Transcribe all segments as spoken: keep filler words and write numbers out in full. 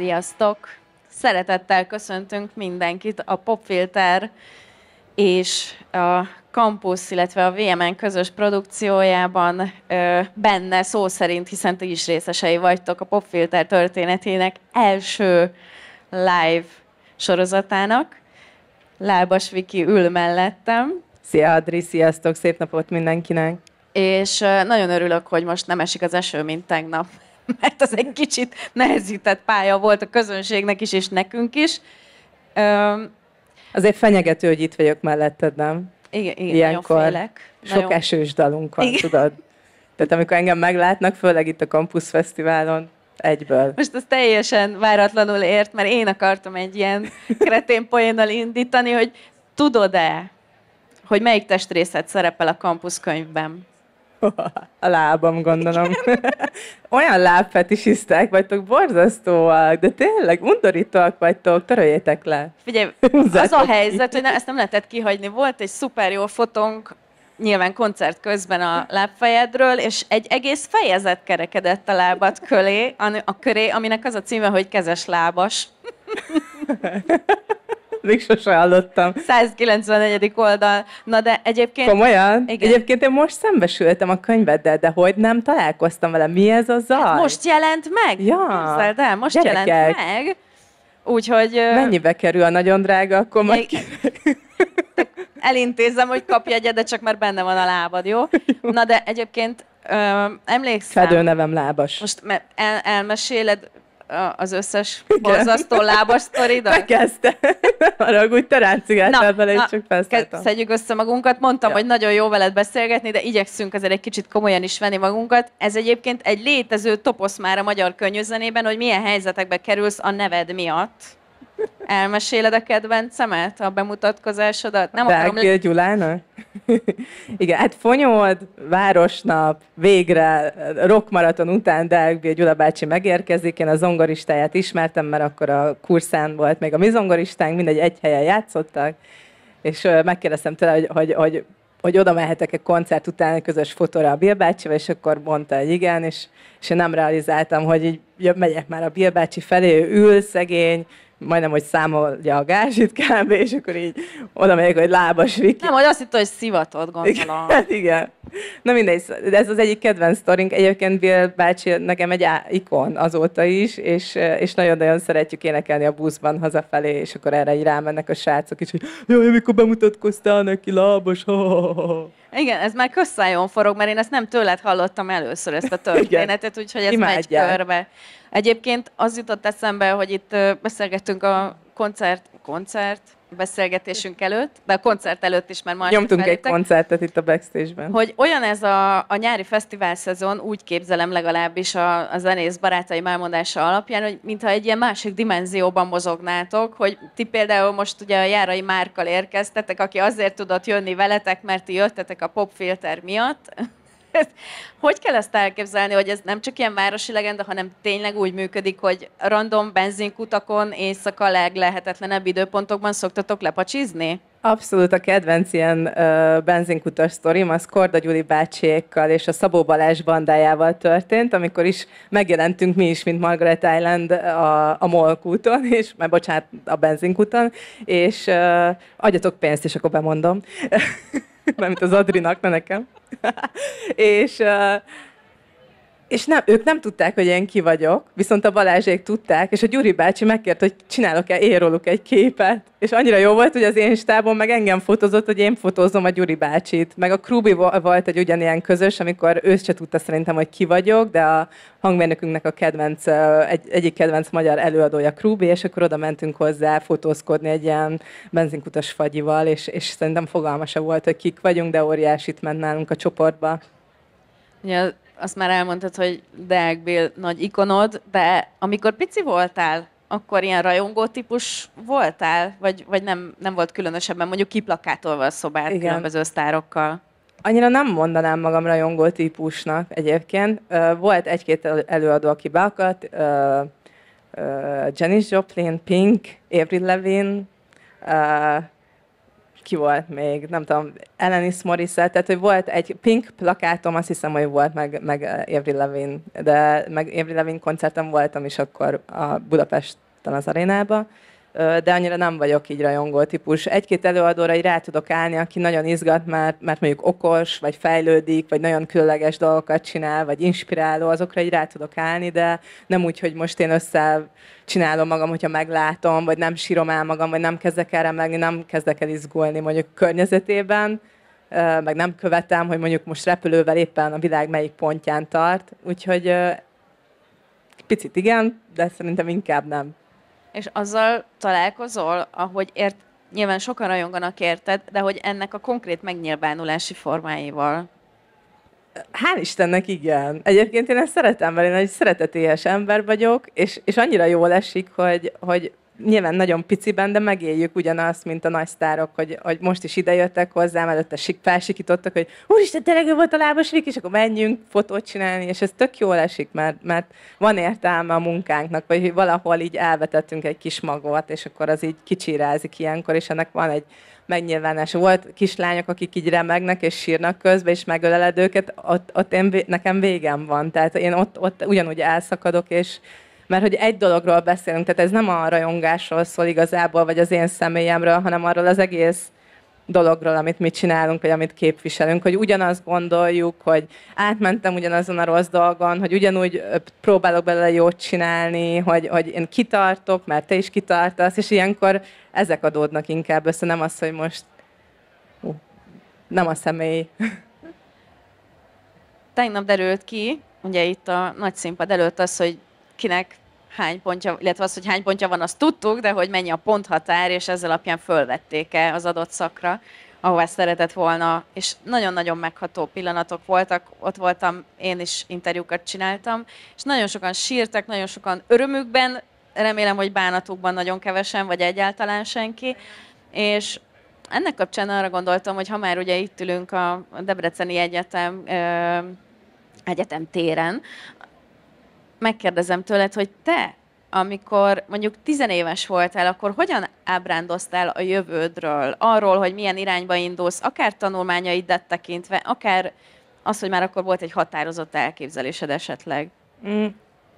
Sziasztok! Szeretettel köszöntünk mindenkit a Popfilter és a Campus, illetve a vé em en közös produkciójában ö, benne szó szerint, hiszen ti is részesei vagytok a Popfilter történetének első live sorozatának. Lábas Viki ül mellettem. Szia Adri, sziasztok, szép napot mindenkinek! És ö, nagyon örülök, hogy most nem esik az eső, mint tegnap, mert az egy kicsit nehezített pálya volt a közönségnek is, és nekünk is. Ö, Azért fenyegető, hogy itt vagyok melletted, nem? Igen, igen, Ilyenkor nagyon félek. sok Nagyon... esős dalunk van, igen. tudod? Tehát amikor engem meglátnak, főleg itt a Campus Fesztiválon, egyből. Most az teljesen váratlanul ért, mert én akartam egy ilyen kretén poénnal indítani, hogy tudod-e, hogy melyik testrészed szerepel a Campus könyvben? A lábam, gondolom. Olyan lábfetisiszták vagytok, borzasztóak, de tényleg undorítóak vagytok, töröljétek le. Figyelj, az a helyzet, hogy ne, ezt nem lehetett kihagyni. Volt egy szuper jó fotónk, nyilván koncert közben a lábfejedről, és egy egész fejezet kerekedett a lábad köré, a köré, aminek az a címe, hogy kezes lábas. Még sose hallottam. százkilencvennegyedik oldal. Na de egyébként... Komolyan? Igen. Egyébként én most szembesültem a könyveddel, de hogy nem találkoztam vele? Mi ez a zaj? Hát most jelent meg? Ja. Képzeld el, most Gyerekek. jelent meg. Úgyhogy... Mennyibe kerül a nagyon drága, akkor majd... Elintézem, hogy kapj egyet, de csak már benne van a lábad, jó? Na de egyébként ö, emlékszem... Fedőnevem Lábas. Most el, elmeséled az összes borzasztó lábas sztoridat? Bekezdte. Haragudj, te ráncigáltál bele, és csak felszálltam. Szedjük össze magunkat. Mondtam, Ja. hogy nagyon jó veled beszélgetni, de igyekszünk azért egy kicsit komolyan is venni magunkat. Ez egyébként egy létező toposz már a magyar könnyűzenében, hogy milyen helyzetekbe kerülsz a neved miatt. Elmeséled a kedvencemet, a bemutatkozásodat? Nem akarom... Deák Gyulának? Igen, hát Fonyold, Városnap, végre rockmaraton után Deák Gyula bácsi megérkezik. Én a zongoristáját ismertem, mert akkor a kurszán volt még a mi zongoristánk, mindegy egy helyen játszottak, és megkérdeztem tőle, hogy, hogy, hogy, hogy oda mehetek-e koncert után egy közös fotóra a Bill bácsival, és akkor mondta, hogy igen, és, és én nem realizáltam, hogy így megyek már a Bill bácsi felé, ő ül szegény, majdnem, hogy számolja a gázsit kb. És akkor így oda megyek, hogy Lábas Viki. Nem, hogy azt hittem, hogy szivatod, gondolom. Igen, hát igen. Na mindegy, de ez az egyik kedvenc sztorink. Egyébként Bill bácsi nekem egy á- ikon azóta is, és, és nagyon-nagyon szeretjük énekelni a buszban hazafelé, és akkor erre így rámennek a srácok is, hogy jaj, mikor bemutatkoztál neki, Lábas, ha, ha, ha. Igen, ez már közszájon forog, mert én ezt nem tőled hallottam először, ezt a történetet, úgyhogy ez Imádják. megy körbe. Egyébként az jutott eszembe, hogy itt ö, beszélgettünk a koncert, koncert beszélgetésünk előtt, de a koncert előtt is már ma este Nyomtunk egy felétek, koncertet itt a backstage-ben. hogy olyan ez a, a nyári fesztivál szezon, úgy képzelem legalábbis a, a zenész barátaim elmondása alapján, hogy mintha egy ilyen másik dimenzióban mozognátok, hogy ti például most ugye a Járai Márkkal érkeztetek, aki azért tudott jönni veletek, mert ti jöttetek a Popfilter miatt. Hogy kell ezt elképzelni, hogy ez nem csak ilyen városi legenda, hanem tényleg úgy működik, hogy random benzinkutakon éjszaka leglehetetlenebb időpontokban szoktatok lepacsizni? Abszolút a kedvenc ilyen uh, benzinkutas sztorim, az Korda Gyuli bácsiékkal és a Szabó Balázs bandájával történt, amikor is megjelentünk mi is, mint Margaret Island a, a Molk úton, és, már bocsánat, a benzinkuton, és uh, adjatok pénzt, és akkor bemondom. Mármint az Adrinak, ne nekem. és, uh, és nem, ők nem tudták, hogy én ki vagyok, viszont a Balázsék tudták, és a Gyuri bácsi megkért, hogy csinálok-e én róluk egy képet. És annyira jó volt, hogy az én stábon meg engem fotózott, hogy én fotózom a Gyuri bácsit. Meg a Krubi volt egy ugyanilyen közös, amikor ő se tudta szerintem, hogy ki vagyok, de a hangmérnökünknek a kedvenc, egy, egyik kedvenc magyar előadója Krubi, és akkor oda mentünk hozzá fotózkodni egy ilyen benzinkutas fagyival, és, és szerintem fogalma se volt, hogy kik vagyunk, de óriásit ment nálunk a csoportba. Ugye azt már elmondtad, hogy Deák Bill nagy ikonod, de amikor pici voltál, akkor ilyen rajongó típus voltál? Vagy, vagy nem, nem volt különösebben mondjuk kiplakátolva a szobát Igen. különböző sztárokkal? Annyira nem mondanám magam rajongó típusnak egyébként. Volt egy-két előadó, aki beakadt. Janis Joplin, Pink, Avril Lavigne, ki volt még, nem tudom, Alanis Morissette, tehát hogy volt egy Pink plakátom, azt hiszem, hogy volt, meg, meg Avril Lavigne, de meg Avril Lavigne koncerten voltam is akkor a Budapesten az arénában, de annyira nem vagyok így rajongó típus. Egy-két előadóra így rá tudok állni, aki nagyon izgat, mert, mert mondjuk okos, vagy fejlődik, vagy nagyon különleges dolgokat csinál, vagy inspiráló, azokra így rá tudok állni, de nem úgy, hogy most én össze csinálom magam, hogyha meglátom, vagy nem sírom el magam, vagy nem kezdek el remegni, nem kezdek el izgulni mondjuk környezetében, meg nem követem, hogy mondjuk most repülővel éppen a világ melyik pontján tart. Úgyhogy picit igen, de szerintem inkább nem. És azzal találkozol, ahogy ért, nyilván sokan rajonganak érted, de hogy ennek a konkrét megnyilvánulási formáival? Hál' Istennek igen. Egyébként én ezt szeretem, mert én egy szeretetéhes ember vagyok, és, és annyira jól esik, hogy, hogy nyilván nagyon piciben, de megéljük ugyanazt, mint a nagy sztárok, hogy, hogy most is idejöttek hozzám, előtte felsikítottak, hogy úristen, tényleg ő volt a lábas Viki, és akkor menjünk fotót csinálni, és ez tök jól esik, mert, mert van értelme a munkánknak, vagy hogy valahol így elvetettünk egy kis magot, és akkor az így kicsirázik ilyenkor, és ennek van egy megnyilvánás. Volt kislányok, akik így remegnek és sírnak közben, és megöleled őket, ott, ott én, nekem végem van. Tehát én ott, ott ugyanúgy elszakadok, és mert hogy egy dologról beszélünk, tehát ez nem a rajongásról szól igazából, vagy az én személyemről, hanem arról az egész dologról, amit mi csinálunk, vagy amit képviselünk, hogy ugyanazt gondoljuk, hogy átmentem ugyanazon a rossz dolgon, hogy ugyanúgy próbálok belőle jót csinálni, hogy, hogy én kitartok, mert te is kitartasz, és ilyenkor ezek adódnak inkább össze, nem az, hogy most uh, nem a személy. Tegnap derült ki, ugye itt a nagy színpad előtt az, hogy kinek hány pontja, illetve az, hogy hány pontja van, azt tudtuk, de hogy mennyi a ponthatár, és ezzel alapján fölvették-e az adott szakra, ahová szeretett volna, és nagyon-nagyon megható pillanatok voltak, ott voltam, én is interjúkat csináltam, és nagyon sokan sírtak, nagyon sokan örömükben, remélem, hogy bánatukban nagyon kevesen, vagy egyáltalán senki, és ennek kapcsán arra gondoltam, hogy ha már ugye itt ülünk a Debreceni Egyetem, ö, Egyetem téren, megkérdezem tőled, hogy te, amikor mondjuk tizenéves voltál, akkor hogyan ábrándoztál a jövődről, arról, hogy milyen irányba indulsz, akár tanulmányaidat tekintve, akár az, hogy már akkor volt egy határozott elképzelésed esetleg? Mm,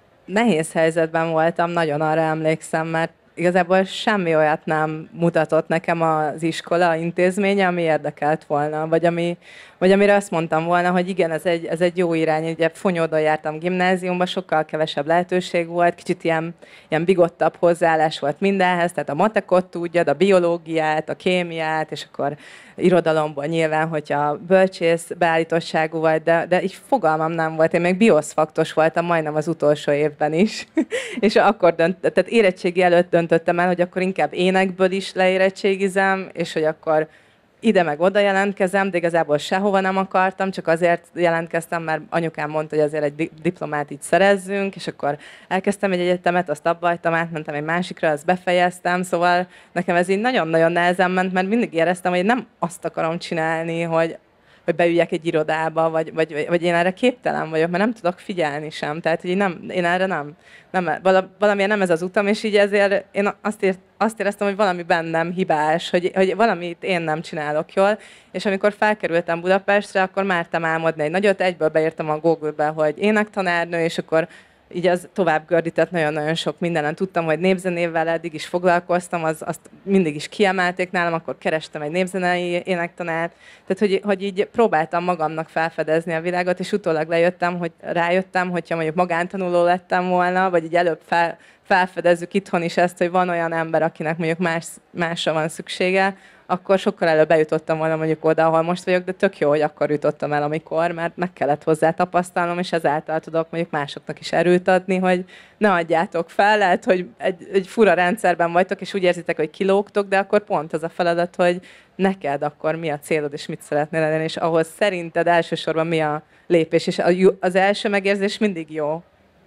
nehéz helyzetben voltam, nagyon arra emlékszem, mert igazából semmi olyat nem mutatott nekem az iskola intézménye, ami érdekelt volna, vagy, ami, vagy amire azt mondtam volna, hogy igen, ez egy, ez egy jó irány. Ugye Fonyódon jártam gimnáziumba, sokkal kevesebb lehetőség volt, kicsit ilyen, ilyen bigottabb hozzáállás volt mindenhez, tehát a matekot tudjad, a biológiát, a kémiát, és akkor irodalomból nyilván, hogyha bölcsész beállítottságú vagy, de, de így fogalmam nem volt. Én még bioszfaktos voltam majdnem az utolsó évben is. És akkor dönt, tehát érettségi előtt döntöttem el, hogy akkor inkább énekből is leérettségizem, és hogy akkor ide meg oda jelentkezem, de igazából sehova nem akartam, csak azért jelentkeztem, mert anyukám mondta, hogy azért egy diplomát így szerezzünk, és akkor elkezdtem egy egyetemet, azt abba hagytam, átmentem egy másikra, azt befejeztem, szóval nekem ez így nagyon-nagyon nehezen ment, mert mindig éreztem, hogy nem azt akarom csinálni, hogy hogy beüljek egy irodába, vagy, vagy, vagy én erre képtelen vagyok, mert nem tudok figyelni sem. Tehát, hogy nem, én erre nem, nem valamiért nem ez az utam, és így ezért én azt, ér, azt éreztem, hogy valami bennem hibás, hogy, hogy valamit én nem csinálok jól, és amikor felkerültem Budapestre, akkor mertem álmodni egy nagyot, egyből beírtam a Google-be, hogy énektanárnő, és akkor így az tovább gördített nagyon-nagyon sok mindenen. Tudtam, hogy népzenével eddig is foglalkoztam, az, azt mindig is kiemelték nálam, akkor kerestem egy népzenei énektanárt. Tehát, hogy, hogy így próbáltam magamnak felfedezni a világot, és utólag lejöttem, hogy rájöttem, hogyha mondjuk magántanuló lettem volna, vagy így előbb fel, felfedezzük itthon is ezt, hogy van olyan ember, akinek mondjuk más, másra van szüksége, akkor sokkal előbb bejutottam volna mondjuk oda, ahol most vagyok, de tök jó, hogy akkor jutottam el, amikor, mert meg kellett hozzá tapasztalnom, és ezáltal tudok mondjuk másoknak is erőt adni, hogy ne adjátok fel, lehet, hogy egy, egy fura rendszerben vagytok, és úgy érzitek, hogy kilógtok, de akkor pont az a feladat, hogy neked akkor mi a célod, és mit szeretnél lenni, és ahhoz szerinted elsősorban mi a lépés, és az első megérzés mindig jó.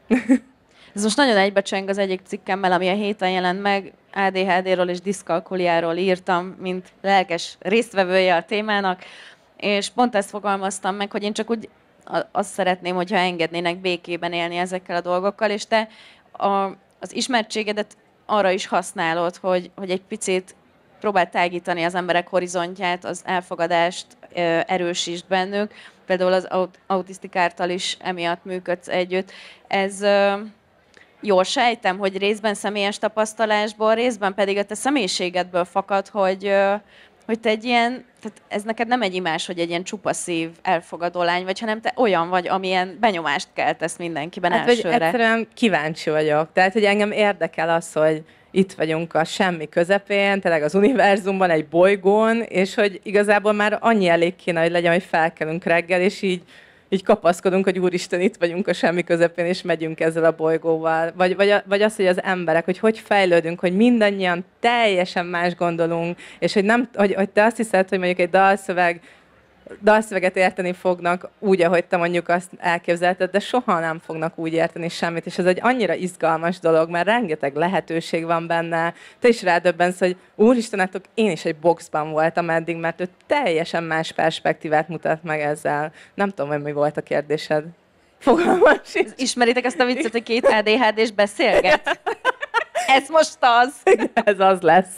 Ez most nagyon egybecseng az egyik cikkemmel, ami a héten jelent meg, á dé há dé-ről és diszkalkuliáról írtam, mint lelkes résztvevője a témának, és pont ezt fogalmaztam meg, hogy én csak úgy azt szeretném, hogyha engednének békében élni ezekkel a dolgokkal, és te a, az ismertségedet arra is használod, hogy, hogy egy picit próbál tágítani az emberek horizontját, az elfogadást erősítsd bennük. Például az aut- autisztikártal is emiatt működsz együtt. Ez jól sejtem, hogy részben személyes tapasztalásból, részben pedig a te személyiségedből fakad, hogy, hogy te egy ilyen, tehát ez neked nem egy imás, hogy egy ilyen csupaszív, elfogadó lány vagy, hanem te olyan vagy, amilyen benyomást keltesz mindenkiben hát, elsőre. Hát, egyszerűen kíváncsi vagyok. Tehát, hogy engem érdekel az, hogy itt vagyunk a semmi közepén, tényleg az univerzumban, egy bolygón, és hogy igazából már annyi elég kéne, hogy legyen, hogy felkelünk reggel, és így, így kapaszkodunk, hogy úristen, itt vagyunk a semmi közepén, és megyünk ezzel a bolygóval. Vagy, vagy, vagy az, hogy az emberek, hogy hogy fejlődünk, hogy mindannyian teljesen más gondolunk, és hogy, nem, hogy, hogy te azt hiszed, hogy mondjuk egy dalszöveg, dalszöveget érteni fognak úgy, ahogy te mondjuk azt elképzelted, de soha nem fognak úgy érteni semmit, és ez egy annyira izgalmas dolog, mert rengeteg lehetőség van benne. Te is rádöbbensz, hogy úristenátok, én is egy boxban voltam eddig, mert ő teljesen más perspektívát mutat meg ezzel. Nem tudom, hogy mi volt a kérdésed. Fogalmam sincs. Ismeritek ezt a viccet, hogy két á dé há dés beszélget? Ez most az. Ez az lesz.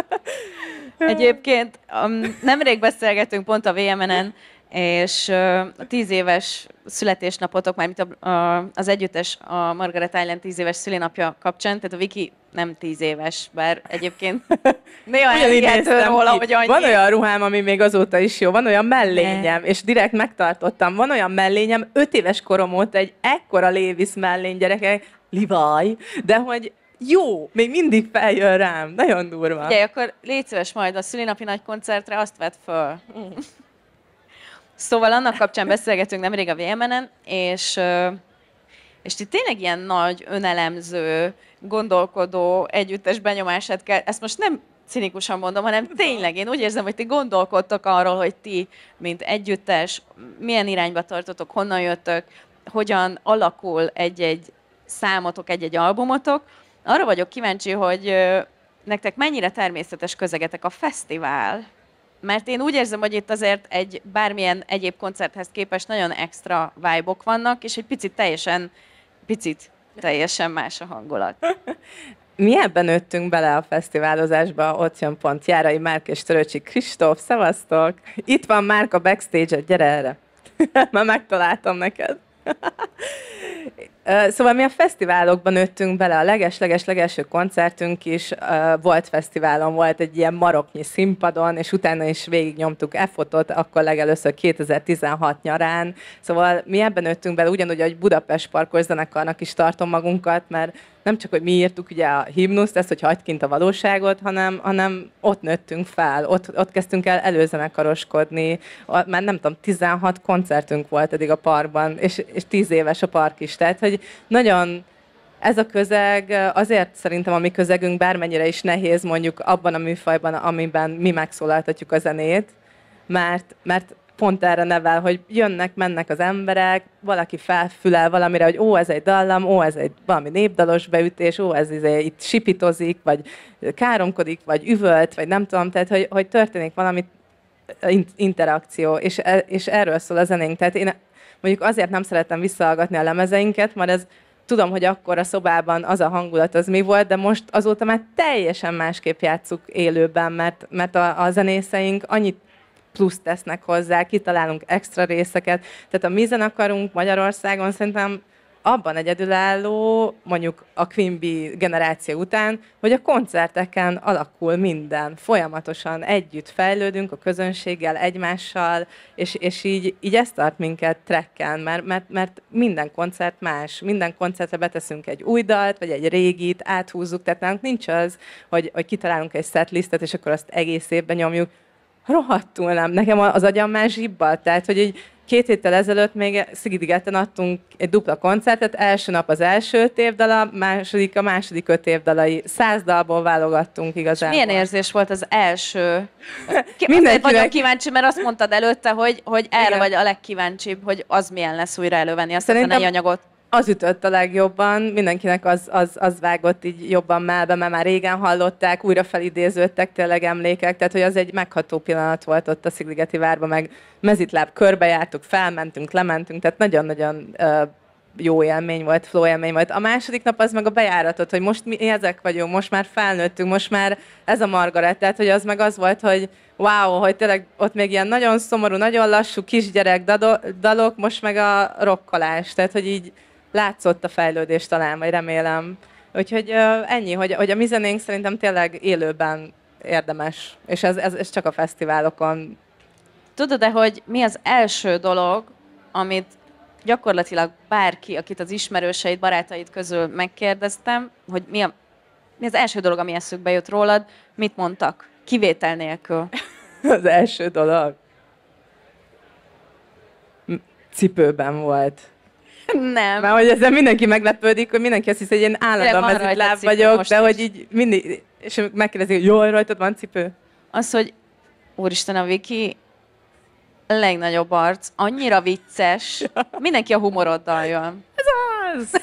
Egyébként um, nemrég beszélgetünk pont a vé em en-en, és uh, a tíz éves születésnapotok, mármint a, a, az együttes, a Margaret Island tíz éves szülinapja kapcsán, tehát a Viki nem tíz éves, bár egyébként néha elhihető róla, hogy annyi. Van olyan ruhám, ami még azóta is jó, van olyan mellényem, és direkt megtartottam, van olyan mellényem, öt éves korom óta egy ekkora Levi's mellény, gyerekek, Levi, de hogy jó, még mindig feljön rám. Nagyon durva. Ugye, akkor légy szíves majd a szülinapi nagy koncertre, azt vedd föl. Mm. Szóval annak kapcsán beszélgetünk nemrég a vé em en-en, és, és ti tényleg ilyen nagy, önelemző, gondolkodó, együttes benyomását kell, ezt most nem cinikusan mondom, hanem tényleg én úgy érzem, hogy ti gondolkodtok arról, hogy ti, mint együttes, milyen irányba tartotok, honnan jöttök, hogyan alakul egy-egy számotok, egy-egy albumotok. Arra vagyok kíváncsi, hogy nektek mennyire természetes közegetek a fesztivál. Mert én úgy érzem, hogy itt azért egy bármilyen egyéb koncerthez képest nagyon extra vibe-ok vannak, és egy picit teljesen, picit teljesen más a hangulat. Mi ebben nőttünk bele a fesztiválozásba, ott jön pont Járai Márk és Töröcsi Kristóf, szevasztok! Itt van Márk a backstage-et, gyere erre! Már megtaláltam neked! Szóval mi a fesztiválokban nőttünk bele, a leges-leges-legelső koncertünk is uh, volt fesztiválon, volt egy ilyen maroknyi színpadon, és utána is végignyomtuk e-fotot, akkor legelőször kétezer-tizenhat nyarán. Szóval mi ebben nőttünk bele, ugyanúgy, hogy Budapest Parkos zenekarnak is tartom magunkat, mert nem csak, hogy mi írtuk ugye a himnuszt, ezt, hogy hagyd kint a valóságot, hanem, hanem ott nőttünk fel, ott, ott kezdtünk el előzenekaroskodni, már nem tudom, tizenhat koncertünk volt eddig a parkban, és, és tíz éves a park is, tehát, hogy nagyon ez a közeg, azért szerintem a mi közegünk bármennyire is nehéz mondjuk abban a műfajban, amiben mi megszólaltatjuk a zenét, mert, mert pont erre nevel, hogy jönnek, mennek az emberek, valaki felfülel valamire, hogy ó, ez egy dallam, ó, ez egy valami népdalos beütés, ó, ez izé, itt sipitozik, vagy káromkodik, vagy üvölt, vagy nem tudom, tehát hogy, hogy történik valami interakció, és, és erről szól a zenénk. Tehát én mondjuk azért nem szeretem visszahallgatni a lemezeinket, mert ez tudom, hogy akkor a szobában az a hangulat az mi volt, de most azóta már teljesen másképp játsszuk élőben, mert, mert a, a zenészeink annyit plusz tesznek hozzá, kitalálunk extra részeket. Tehát a mi zenekarunk Magyarországon szerintem abban egyedülálló, mondjuk a Queen Bee generáció után, hogy a koncerteken alakul minden. Folyamatosan együtt fejlődünk a közönséggel, egymással, és, és így, így ezt tart minket trekken, mert, mert, mert minden koncert más. Minden koncertre beteszünk egy új dalt, vagy egy régit, áthúzzuk, tehát nálunk nincs az, hogy, hogy kitalálunk egy setlistet, és akkor azt egész évben nyomjuk. Rohadtul nem. Nekem az agyam már zsibbal. Tehát, hogy egy két héttel ezelőtt még Szigetigeten adtunk egy dupla koncertet, első nap az első öt évdala, második a második öt évdalai. Száz dalból válogattunk igazából. És milyen érzés volt az első? Mindenkinek... Vagyok kíváncsi, mert azt mondtad előtte, hogy, hogy erre igen. Vagy a legkíváncsibb, hogy az milyen lesz újra elővenni azt Szerintem... a zenei anyagot. Az ütött a legjobban, mindenkinek az, az, az vágott így jobban melbe, mert már régen hallották, újra felidéződtek tényleg emlékek, tehát hogy az egy megható pillanat volt ott a Szigligeti várban, meg mezitláb körbejártuk, felmentünk, lementünk, tehát nagyon-nagyon uh, jó élmény volt, flow élmény volt. A második nap az meg a bejáratot, hogy most mi ezek vagyunk, most már felnőttünk, most már ez a Margaret, tehát hogy az meg az volt, hogy wow, hogy tényleg ott még ilyen nagyon szomorú, nagyon lassú kisgyerek dalok, most meg a rokkolás, tehát hogy így látszott a fejlődés talán, vagy remélem. Úgyhogy ennyi, hogy, hogy a mi zenénk szerintem tényleg élőben érdemes, és ez, ez, ez csak a fesztiválokon. Tudod-e, hogy mi az első dolog, amit gyakorlatilag bárki, akit az ismerőseid, barátaid közül megkérdeztem, hogy mi, a, mi az első dolog, ami eszükbe jött rólad, mit mondtak? Kivétel nélkül. Az első dolog? Cipőben volt. Nem. Mert hogy ezzel mindenki meglepődik, hogy mindenki azt hiszi, hogy én állandóan mezitláb vagyok, de hogy így mindig, és megkérdezi, hogy jól rajtad van cipő? Az, hogy úristen, a Viki a legnagyobb arc, annyira vicces, mindenki a humoroddal jön. Ez az!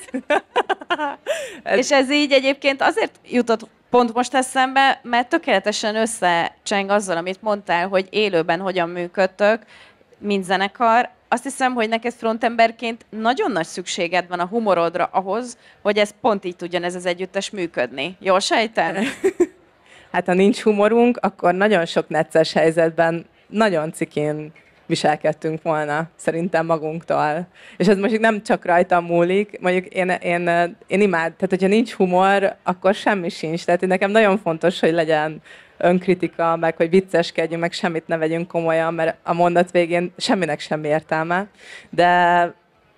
ez... És ez így egyébként azért jutott pont most eszembe, mert tökéletesen összecseng azzal, amit mondtál, hogy élőben hogyan működtök, mint zenekar. Azt hiszem, hogy neked frontemberként nagyon nagy szükséged van a humorodra ahhoz, hogy ez pont így tudjon ez az együttes működni. Jól sejtem? Hát ha nincs humorunk, akkor nagyon sok necces helyzetben nagyon cikén viselkedtünk volna, szerintem magunktól. És ez most nem csak rajtam múlik, mondjuk én, én, én imád, tehát hogyha nincs humor, akkor semmi sincs. Tehát nekem nagyon fontos, hogy legyen önkritika, meg hogy vicceskedjünk, meg semmit ne vegyünk komolyan, mert a mondat végén semminek semmi értelme. De,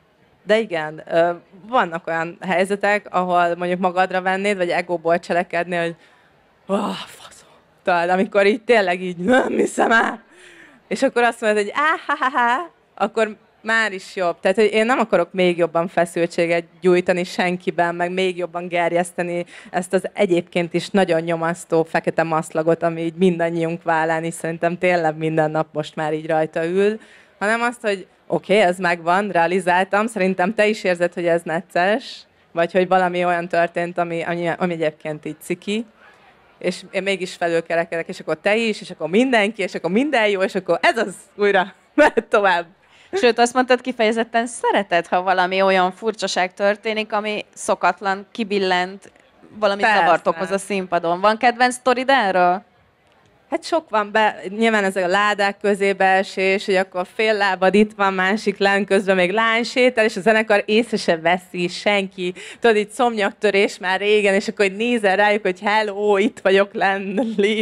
de igen, vannak olyan helyzetek, ahol mondjuk magadra vennéd, vagy egóból cselekedni, hogy oh, faszom, talán, amikor így tényleg így nem hiszem el, és akkor azt mondod, hogy áháháhá, akkor már is jobb. Tehát, hogy én nem akarok még jobban feszültséget gyújtani senkiben, meg még jobban gerjeszteni ezt az egyébként is nagyon nyomasztó fekete maszlagot, ami így mindannyiunk vállán is szerintem tényleg minden nap most már így rajta ül, hanem azt, hogy oké, okay, ez megvan, realizáltam, szerintem te is érzed, hogy ez necces, vagy hogy valami olyan történt, ami, ami, ami egyébként így ciki, és én mégis felülkerekedek, és akkor te is, és akkor mindenki, és akkor minden jó, és akkor ez az újra, mehet tovább. Sőt, azt mondtad kifejezetten, szereted, ha valami olyan furcsaság történik, ami szokatlan, kibillent, valami zavart okoz a színpadon. Van kedvenc sztorid erről? Hát sok van, be, nyilván ezek a ládák közébe esés, hogy akkor fél lábad itt van, másik lán közben még lány sétál, és a zenekar észre se veszi senki. Tudod, így szomnyaktörés már régen, és akkor nézel rájuk, hogy hello, itt vagyok lenn,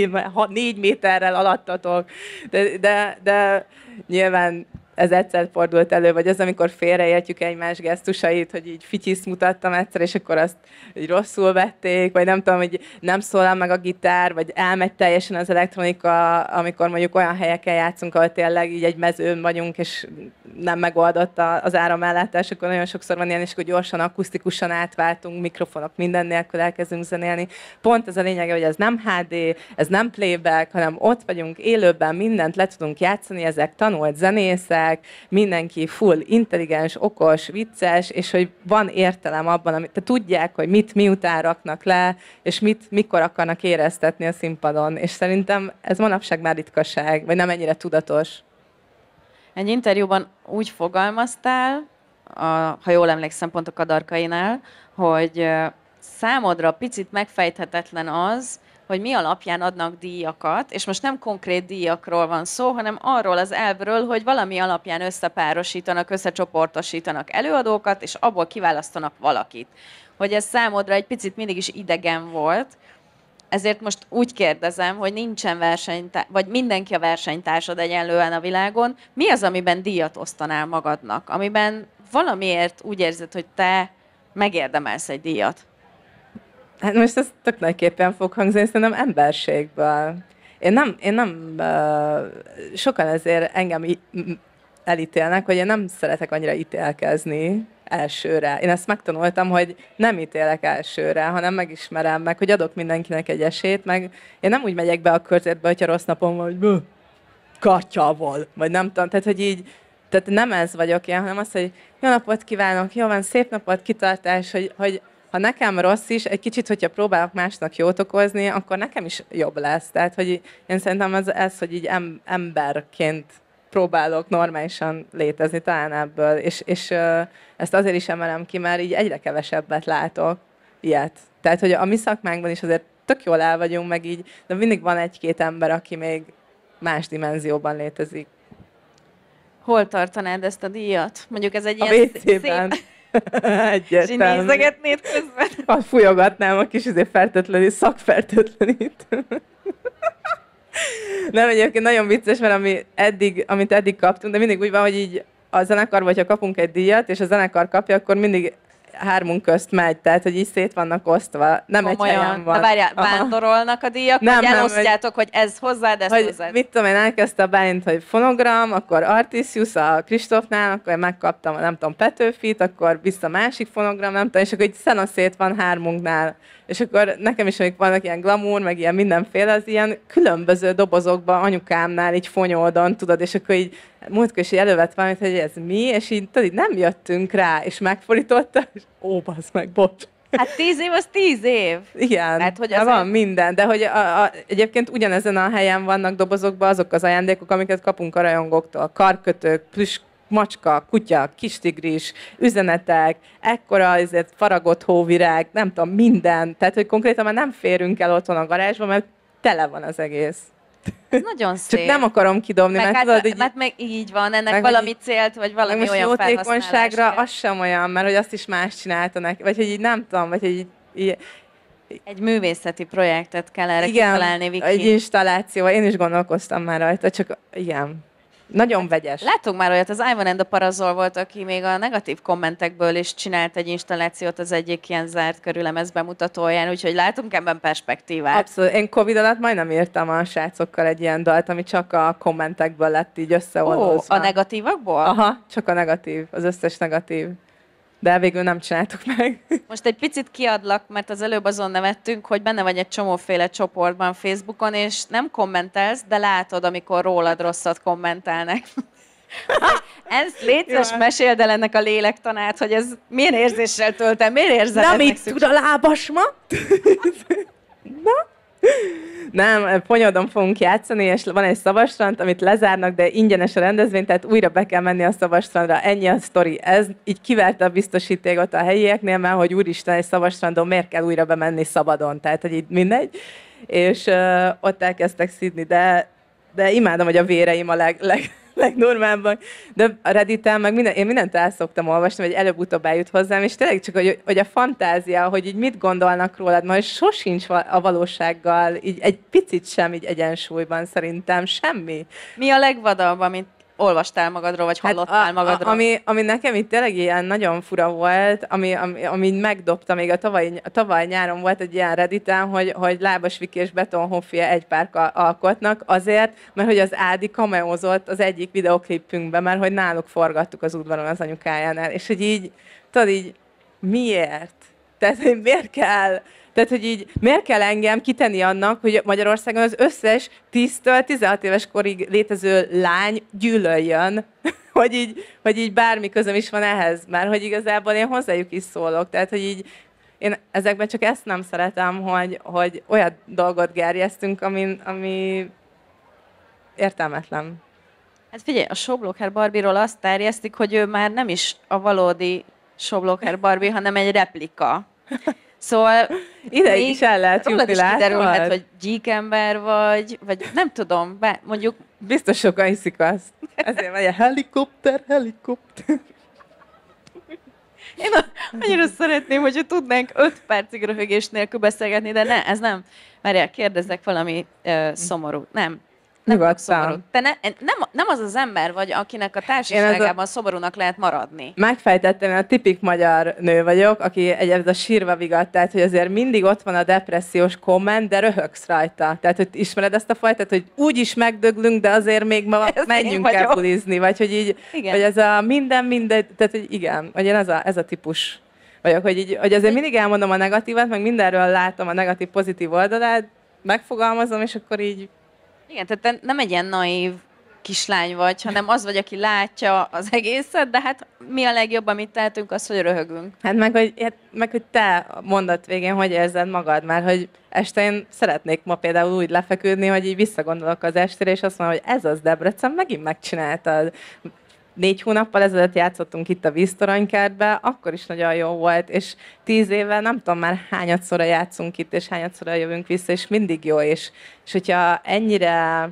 négy méterrel alattatok. De, de, de nyilván ez egyszer fordult elő, vagy az, amikor félreértjük egymás gesztusait, hogy így fityiszt mutattam egyszer, és akkor azt így rosszul vették, vagy nem tudom, hogy nem szólal meg a gitár, vagy elmegy teljesen az elektronika, amikor mondjuk olyan helyeken játszunk, ahol tényleg így egy mezőn vagyunk, és nem megoldott az áramellátás, akkor nagyon sokszor van ilyen, és akkor gyorsan, akusztikusan átváltunk, mikrofonok minden nélkül elkezdünk zenélni. Pont ez a lényege, hogy ez nem há dé, ez nem playback, hanem ott vagyunk élőben, mindent le tudunk játszani, ezek tanult zenészek, mindenki full intelligens, okos, vicces, és hogy van értelem abban, amit te tudják, hogy mit miután raknak le, és mit mikor akarnak éreztetni a színpadon. És szerintem ez manapság már ritkaság, vagy nem ennyire tudatos. Egy interjúban úgy fogalmaztál, a, ha jól emlékszem, pont a Kadarkainál, hogy számodra picit megfejthetetlen az, hogy mi alapján adnak díjakat, és most nem konkrét díjakról van szó, hanem arról az elvről, hogy valami alapján összepárosítanak, összecsoportosítanak előadókat, és abból kiválasztanak valakit. Hogy ez számodra egy picit mindig is idegen volt, ezért most úgy kérdezem, hogy nincsen versenytárs, vagy mindenki a versenytársad egyenlően a világon, mi az, amiben díjat osztanál magadnak, amiben valamiért úgy érzed, hogy te megérdemelsz egy díjat? Hát most ez tök nagyképpen fog hangzni, szerintem emberségből. Én nem, én nem uh, sokan ezért engem elítélnek, hogy én nem szeretek annyira ítélkezni elsőre. Én ezt megtanultam, hogy nem ítélek elsőre, hanem megismerem meg, hogy adok mindenkinek egy esélyt, meg én nem úgy megyek be a körzetbe, hogyha rossz napom van, hogy katyával, vagy nem tudom, tehát hogy így, tehát nem ez vagyok én, hanem az, hogy jó napot kívánok, jó van, szép napot, kitartás, hogy, hogy ha nekem rossz is, egy kicsit, hogyha próbálok másnak jót okozni, akkor nekem is jobb lesz. Tehát, hogy én szerintem ez, ez hogy így em, emberként próbálok normálisan létezni talán ebből, és, és ezt azért is emelem ki, mert így egyre kevesebbet látok ilyet. Tehát, hogy a mi szakmánkban is azért tök jól el vagyunk, meg így, de mindig van egy-két ember, aki még más dimenzióban létezik. Hol tartanád ezt a díjat? Mondjuk ez egy a ilyen vé cében. szép... Egyértelmű. És nézegetnéd közben? Azt fújogatnám a kis izé fertőtlenít, szakfertőtlenít. Nem, egyébként nagyon vicces, mert ami eddig, amit eddig kaptunk, de mindig úgy van, hogy így a zenekarban, hogyha kapunk egy díjat, és a zenekar kapja, akkor mindig hármunk közt megy, tehát hogy így szét vannak osztva. Nem komolyan. Egy helyen van. De várjál, vándorolnak a díjak, nem, hogy elosztjátok, hogy, hogy ez hozzád, ez hogy hozzád. Mit tudom én, elkezdte a Bálint, hogy fonogram, akkor Artisius a Kristófnál, akkor én megkaptam, nem tudom, Petőfit, akkor vissza másik fonogram, nem tudom, és akkor így szenaszét van hármunknál. És akkor nekem is, amik vannak ilyen glamour, meg ilyen mindenféle, az ilyen különböző dobozokban anyukámnál így fonyoldon, tudod, és akkor így múltkor is így elővett valamit, hogy ez mi, és így, tudod, így nem jöttünk rá, és megfordította, és ó, bassz meg, bocs. Hát tíz év, az tíz év. Igen, hát, hogy azért... van minden, de hogy a, a, egyébként ugyanezen a helyen vannak dobozokban azok az ajándékok, amiket kapunk a rajongóktól, karkötők, plüss macska, kutya, kis tigris, üzenetek, ekkora azért faragott hóvirág, nem tudom, minden. Tehát, hogy konkrétan már nem férünk el otthon a garázsba, mert tele van az egész. Ez nagyon szép. Csak nem akarom kidobni, meg mert hát, tudod, így... Mert meg így van, ennek valami így, célt, vagy valami most olyan jótékonyságra az sem olyan, mert hogy azt is más csinálta neki, vagy hogy így nem tudom, vagy hogy így... így egy művészeti projektet kell erre igen, kitalálni, Viki. Egy installáció, én is gondolkoztam már rajta, csak igen. Nagyon vegyes. Látunk már olyat, az Ivan and the Parazol volt, aki még a negatív kommentekből is csinált egy installációt az egyik ilyen zárt körülemez bemutatóján, úgyhogy látunk ebben perspektívát. Abszolút. Én Covid alatt majdnem írtam a srácokkal egy ilyen dalt, ami csak a kommentekből lett így összeoldozva. Ó, a negatívakból? Aha, csak a negatív, az összes negatív. De végül nem csináltuk meg. Most egy picit kiadlak, mert az előbb azon nevettünk, hogy benne vagy egy csomóféle csoportban Facebookon, és nem kommentelsz, de látod, amikor rólad rosszat kommentelnek. Ezt létszes, meséld el ennek a lélektanát, hogy ez milyen érzéssel tölt el, miért érzed nem így tud a lábas ma? Na? Nem, Ponyódon fogunk játszani, és van egy szavastrand, amit lezárnak, de ingyenes a rendezvény, tehát újra be kell menni a szavastrandra. Ennyi a sztori. Ez így kiverte a biztosítékot a helyieknél, mert hogy úristen, egy szavastrandon miért kell újra bemenni szabadon, tehát hogy így mindegy. És uh, ott elkezdtek szidni, de, de imádom, hogy a véreim a leg, leg legnormálban, de a Redditen meg minden, én mindent el szoktam olvasni, vagy előbb-utóbb eljut hozzám, és tényleg csak, hogy, hogy a fantázia, hogy így mit gondolnak rólad, majd sosincs a valósággal, így egy picit sem így egyensúlyban szerintem, semmi. Mi a legvadabb, amit olvastál magadról, vagy hallottál hát a, magadról? A, ami, ami nekem itt tényleg ilyen nagyon fura volt, ami, ami, ami megdobta, még a tavaly, a tavaly nyáron volt egy ilyen Redditen, hogy, hogy Lábas Viki és Beton Hoffia egy pár alkotnak azért, mert hogy az Ádi kameózott az egyik videoklipünkben, mert hogy náluk forgattuk az udvaron az anyukájánál, és hogy így, tudod így, miért? Tehát, hogy miért kell... Tehát, hogy így miért kell engem kitenni annak, hogy Magyarországon az összes tíztől tizenhat éves korig létező lány gyűlöljön, hogy így, hogy így bármi közöm is van ehhez, mert hogy igazából én hozzájuk is szólok. Tehát, hogy így én ezekben csak ezt nem szeretem, hogy, hogy olyan dolgot gerjesztünk, ami, ami értelmetlen. Hát figyelj, a Sobloker Barbie-ról azt terjesztik, hogy ő már nem is a valódi Sobloker Barbie, hanem egy replika. Szóval ide is el lehet jutni, is kiderülhet, hogy gyíkember vagy, vagy nem tudom, be, mondjuk... Biztos sokan hiszik azt. Ezért megy a helikopter, helikopter. Én annyira szeretném, hogyha tudnánk öt percig röhögés nélkül beszélgetni, de ne, ez nem. Várjál, kérdezzek valami uh, szomorú. Nem. Nem szomorú. Te ne, nem, nem az az ember vagy, akinek a társaságában a... szomorúnak lehet maradni. Megfejtettem, én a tipik magyar nő vagyok, aki egyébként a sírva vigat, tehát hogy azért mindig ott van a depressziós komment, de röhögsz rajta. Tehát, hogy ismered ezt a fajtát, hogy úgy is megdöglünk, de azért még ma ez menjünk el bulizni, vagy hogy így, igen. Vagy ez a minden, minden, tehát hogy igen, hogy én ez a, ez a típus vagyok, hogy, így, hogy azért mindig elmondom a negatívat, meg mindenről látom a negatív, pozitív oldalát, megfogalmazom, és akkor így igen, tehát te nem egy ilyen naív kislány vagy, hanem az vagy, aki látja az egészet, de hát mi a legjobb, amit tehetünk, az, hogy röhögünk. Hát meg, hogy, hát meg, hogy te a mondat végén hogy érzed magad, mert hogy este én szeretnék ma például úgy lefeküdni, hogy így visszagondolok az estére, és azt mondom, hogy ez az, Debrecen, megint megcsináltad. Négy hónappal ezelőtt játszottunk itt a Víztoronykertbe, akkor is nagyon jó volt, és tíz éve nem tudom már hányadszorra játszunk itt, és hányadszorra jövünk vissza, és mindig jó, és, és hogyha ennyire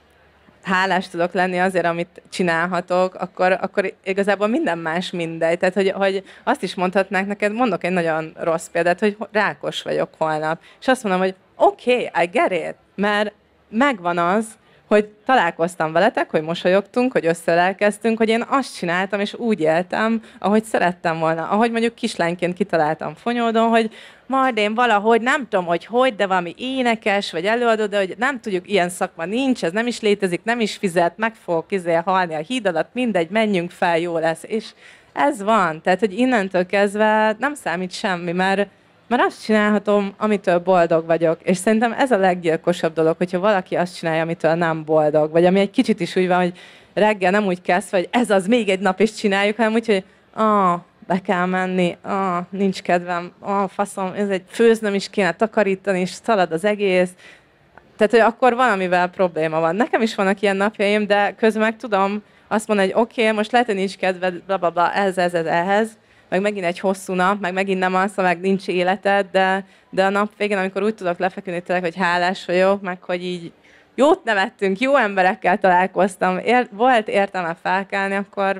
hálás tudok lenni azért, amit csinálhatok, akkor, akkor igazából minden más mindegy. Tehát, hogy, hogy azt is mondhatnák neked, mondok egy nagyon rossz példát, hogy rákos vagyok holnap. És azt mondom, hogy oké, okay, I get it, mert megvan az, hogy találkoztam veletek, hogy mosolyogtunk, hogy összelelkeztünk, hogy én azt csináltam, és úgy éltem, ahogy szerettem volna. Ahogy mondjuk kislányként kitaláltam Fonyódon, hogy majd én valahogy, nem tudom, hogy hogy, de valami énekes, vagy előadó, de hogy nem tudjuk, ilyen szakma nincs, ez nem is létezik, nem is fizet, meg fogok izé halni a híd alatt, mindegy, menjünk fel, jó lesz. És ez van. Tehát, hogy innentől kezdve nem számít semmi, mert Mert azt csinálhatom, amitől boldog vagyok. És szerintem ez a leggyilkosabb dolog, hogyha valaki azt csinálja, amitől nem boldog. Vagy ami egy kicsit is úgy van, hogy reggel nem úgy kezd, hogy ez az, még egy nap is csináljuk, hanem úgy, hogy ah, be kell menni, ah, nincs kedvem, ah, faszom, ez egy főznöm is kéne takarítani, és szalad az egész. Tehát, hogy akkor valamivel probléma van. Nekem is vannak ilyen napjaim, de közben meg tudom azt mondani, hogy oké, okay, most lehet, hogy nincs kedved, bla, bla, bla, ez, ez, ez, ehhez, meg megint egy hosszú nap, meg megint nem alszol, meg nincs életed, de, de a nap végén, amikor úgy tudok lefeküdni tényleg, hogy hálás vagyok, meg hogy így jót nevettünk, jó emberekkel találkoztam, ér, volt értelme felkelni, akkor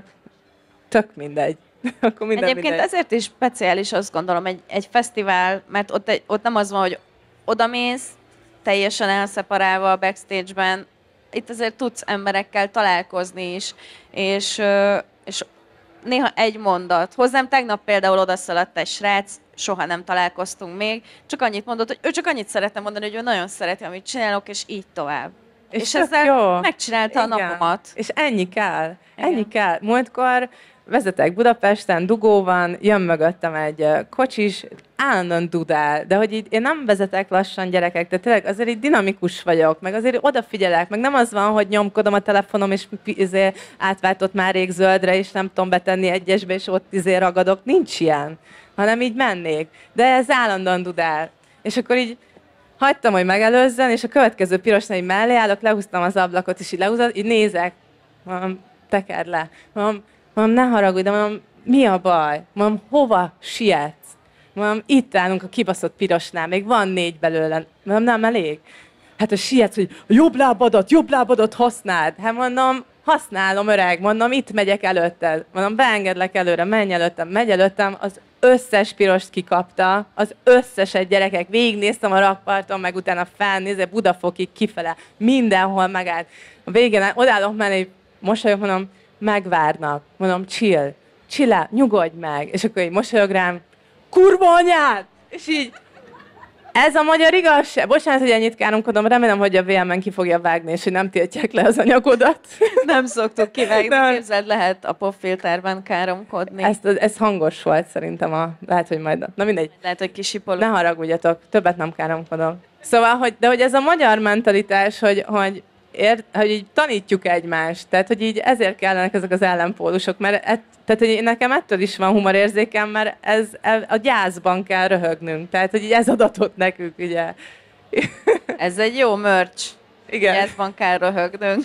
tök mindegy. akkor minden Egyébként mindegy. ezért is speciális, azt gondolom, egy, egy fesztivál, mert ott, egy, ott nem az van, hogy odamész, teljesen elszeparálva a backstage-ben, itt azért tudsz emberekkel találkozni is, és, és néha egy mondat. Hozzám tegnap például odaszaladt egy srác, soha nem találkoztunk még, csak annyit mondott, hogy ő csak annyit szeretne mondani, hogy ő nagyon szereti, amit csinálok, és így tovább. És, és ezzel jó. Megcsinálta igen. a napomat. És ennyi kell. Igen. Ennyi kell. Múltkor vezetek Budapesten, dugó van, jön mögöttem egy kocsis, állandóan dudál, de hogy így én nem vezetek lassan, gyerekek, de tényleg azért így dinamikus vagyok, meg azért odafigyelek, meg nem az van, hogy nyomkodom a telefonom, és izé átváltott már rég zöldre, és nem tudom betenni egyesbe, és ott izé ragadok, nincs ilyen, hanem így mennék. De ez állandóan dudál. És akkor így hagytam, hogy megelőzzen, és a következő pirosnál így mellé állok, lehúztam az ablakot, és így lehúzom, így nézek, mondom, tekerd le, mondom, mondom, ne haragudj, de mondom, mi a baj? Mondom, hova sietsz? Mondom, itt állunk a kibaszott pirosnál, még van négy belőle. Mondom, nem elég? Hát a sietsz, hogy a jobb lábadat, jobb lábadat használd. Hát mondom, használom, öreg, mondom, itt megyek előtted. Mondom, beengedlek előre, menj előttem, megy előttem, az összes pirost kikapta, az összeset, gyerekek, végignéztem a rakparton, meg utána felnézve Budafokig kifele, mindenhol megállt. A végén odállok mellé, mosolyog, mondom, megvárnak. Mondom, chill, chill out, nyugodj meg. És akkor így mosolyog rám, kurva anyád! És így, ez a magyar igazság. Bocsánat, hogy ennyit káromkodom, remélem, hogy a vé em-en ki fogja vágni, és hogy nem tiltják le az anyagodat. Nem szoktuk kivágni, nem. Képzeld, lehet a popfilterben káromkodni. Ezt, ez hangos volt szerintem, a, lehet, hogy majd, na mindegy. Lehet, hogy kisipolunk. Ne haragudjatok, többet nem káromkodom. Szóval, hogy, de hogy ez a magyar mentalitás, hogy, hogy Ért, hogy így tanítjuk egymást, tehát hogy így ezért kellenek ezek az ellenpólusok, mert et, tehát hogy nekem ettől is van humorérzékem, mert ez a gyászban kell röhögnünk, tehát hogy így ez adatot nekünk, ugye. Ez egy jó merch. Igen. Gyászban kell röhögnünk.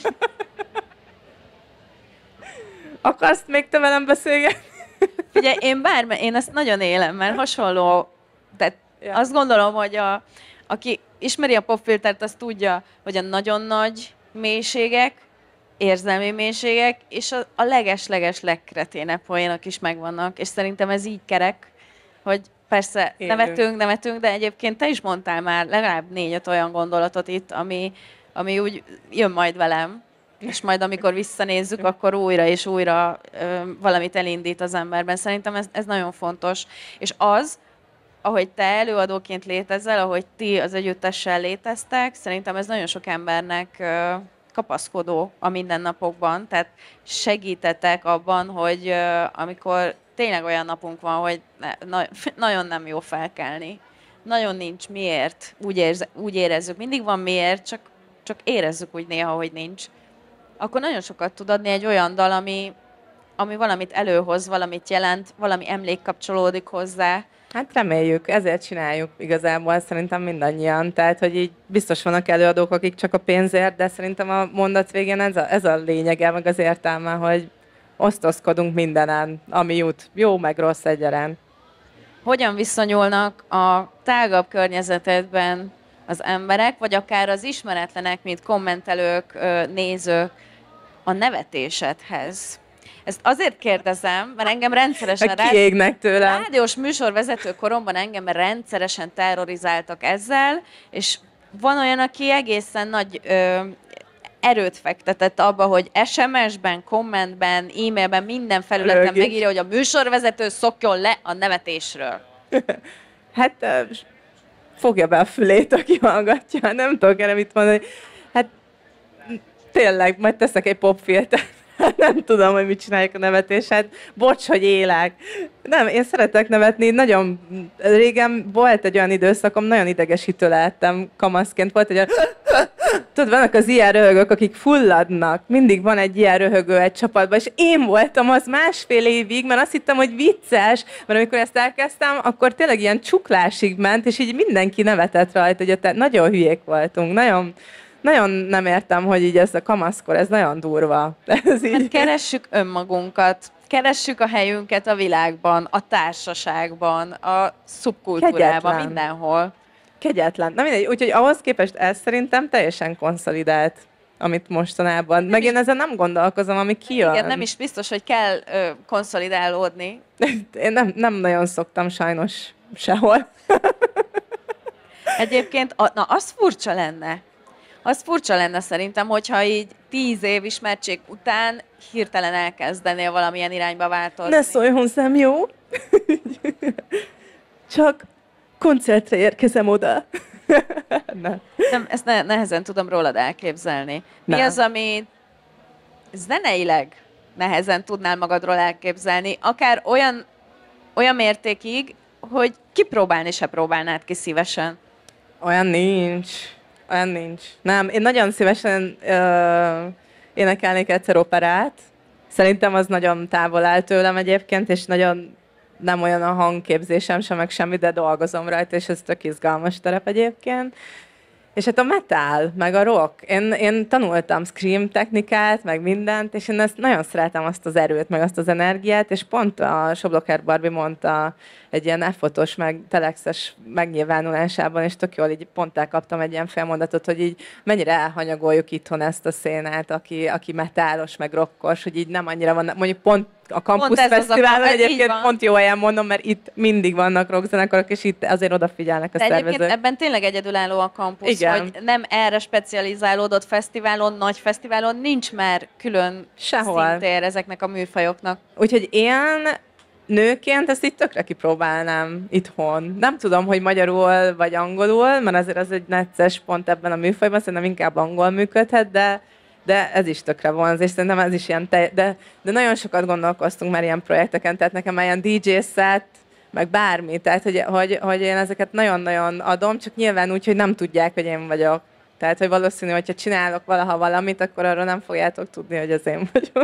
Akarsz még te velem beszélgetni? Ugye én bármi, én ezt nagyon élem, mert hasonló, tehát ja. Azt gondolom, hogy a, aki ismeri a popfiltert, az tudja, hogy a nagyon nagy mélységek, érzelmi mélységek, és a, a leges-leges legkreténebb poénok is megvannak, és szerintem ez így kerek, hogy persze Élünk. nevetünk, nevetünk, de egyébként te is mondtál már legalább négy-öt olyan gondolatot itt, ami, ami úgy jön majd velem, és majd amikor visszanézzük, akkor újra és újra ö, valamit elindít az emberben. Szerintem ez, ez nagyon fontos. És az, ahogy te előadóként létezel, ahogy ti az együttessel léteztek, szerintem ez nagyon sok embernek ö, kapaszkodó a mindennapokban, tehát segítetek abban, hogy ö, amikor tényleg olyan napunk van, hogy ne, na, nagyon nem jó felkelni. Nagyon nincs miért, úgy, érze, úgy érezzük. Mindig van miért, csak, csak érezzük úgy néha, hogy nincs. akkor nagyon sokat tud adni egy olyan dal, ami, ami valamit előhoz, valamit jelent, valami emlék kapcsolódik hozzá. Hát reméljük, ezért csináljuk igazából szerintem mindannyian. Tehát, hogy így biztos vannak előadók, akik csak a pénzért, de szerintem a mondat végén ez a, ez a lényege, meg az értelme, hogy osztozkodunk mindenen, ami jut. Jó, meg rossz egyaránt. Hogyan viszonyulnak a tágabb környezetedben az emberek, vagy akár az ismeretlenek, mint kommentelők, nézők a nevetésedhez? Ezt azért kérdezem, mert engem rendszeresen... Kiégnek tőle. Rádiós műsorvezető koromban engem rendszeresen terrorizáltak ezzel, és van olyan, aki egészen nagy ö, erőt fektetett abba, hogy es em es-ben, kommentben, e-mailben, minden felületen Rögés. megírja, hogy a műsorvezető szokjon le a nevetésről. Hát fogja be a fülét, aki hallgatja. Nem tudok erre mit mondani. Hát tényleg, majd teszek egy popfiltert. Nem tudom, hogy mit csinálják a nevetéset. Bocs, hogy élek. Nem, én szeretek nevetni. Nagyon régen volt egy olyan időszakom, nagyon idegesítő lehettem kamaszként. Volt egy olyan... Tudod, vannak az ilyen röhögők, akik fulladnak. Mindig van egy ilyen röhögő egy csapatban, és én voltam az másfél évig, mert azt hittem, hogy vicces, mert amikor ezt elkezdtem, akkor tényleg ilyen csuklásig ment, és így mindenki nevetett rajta, hogy tehát nagyon hülyék voltunk, nagyon... Nagyon nem értem, hogy így ez a kamaszkor, ez nagyon durva. Ez így... Hát keressük önmagunkat, keressük a helyünket a világban, a társaságban, a szubkultúrában, Kegyetlen. mindenhol. Kegyetlen. Na mindegy, úgyhogy ahhoz képest ez szerintem teljesen konszolidált, amit mostanában. Nem Meg is... én ezzel nem gondolkozom, ami kijön. Igen, nem is biztos, hogy kell ö, konszolidálódni. Én nem, nem nagyon szoktam sajnos sehol. Egyébként, a, na az furcsa lenne, Az furcsa lenne szerintem, hogyha így tíz év ismertség után hirtelen elkezdenél valamilyen irányba változni. Ne szólj hozzám, jó? Csak koncertre érkezem oda. Nem. Nem, ezt ne, nehezen tudom rólad elképzelni. Mi Nem. az, ami zeneileg nehezen tudnál magadról elképzelni? Akár olyan, olyan mértékig, hogy kipróbálni se próbálnád ki szívesen. Olyan nincs. Olyan nincs. Nem, én nagyon szívesen ö, énekelnék egyszer operát. Szerintem az nagyon távol áll tőlem egyébként, és nagyon nem olyan a hangképzésem sem, meg semmi, de dolgozom rajta, és ez tök izgalmas terep egyébként. És hát a metal, meg a rock. Én, én tanultam scream technikát, meg mindent, és én ezt nagyon szeretem, azt az erőt, meg azt az energiát, és pont a Sobloker Barbie mondta egy ilyen F-fotos, meg telexes megnyilvánulásában, és tök jól így pont elkaptam egy ilyen félmondatot, hogy így mennyire elhanyagoljuk itthon ezt a szénát, aki, aki metálos, meg rockos, hogy így nem annyira van, mondjuk pont a Campus Fesztiválon egyébként pont jó helyen mondom, mert itt mindig vannak rockzenekarok, és itt azért odafigyelnek a De szervezők. Egyébként ebben tényleg egyedülálló a Campus, Igen. hogy nem erre specializálódott fesztiválon, nagy fesztiválon nincs már külön Sehol. szintér ezeknek a műfajoknak. Úgyhogy én nőként ezt így tökre kipróbálnám itthon. Nem tudom, hogy magyarul vagy angolul, mert azért az egy necces pont ebben a műfajban, szerintem inkább angol működhet, de de ez is tökre vonz, és szerintem ez is ilyen, te, de, de nagyon sokat gondolkoztunk már ilyen projekteken, tehát nekem már ilyen dé dzsé set, meg bármi, tehát hogy, hogy, hogy én ezeket nagyon-nagyon adom, csak nyilván úgy, hogy nem tudják, hogy én vagyok. Tehát, hogy valószínű, hogyha csinálok valaha valamit, akkor arról nem fogjátok tudni, hogy ez én vagyok.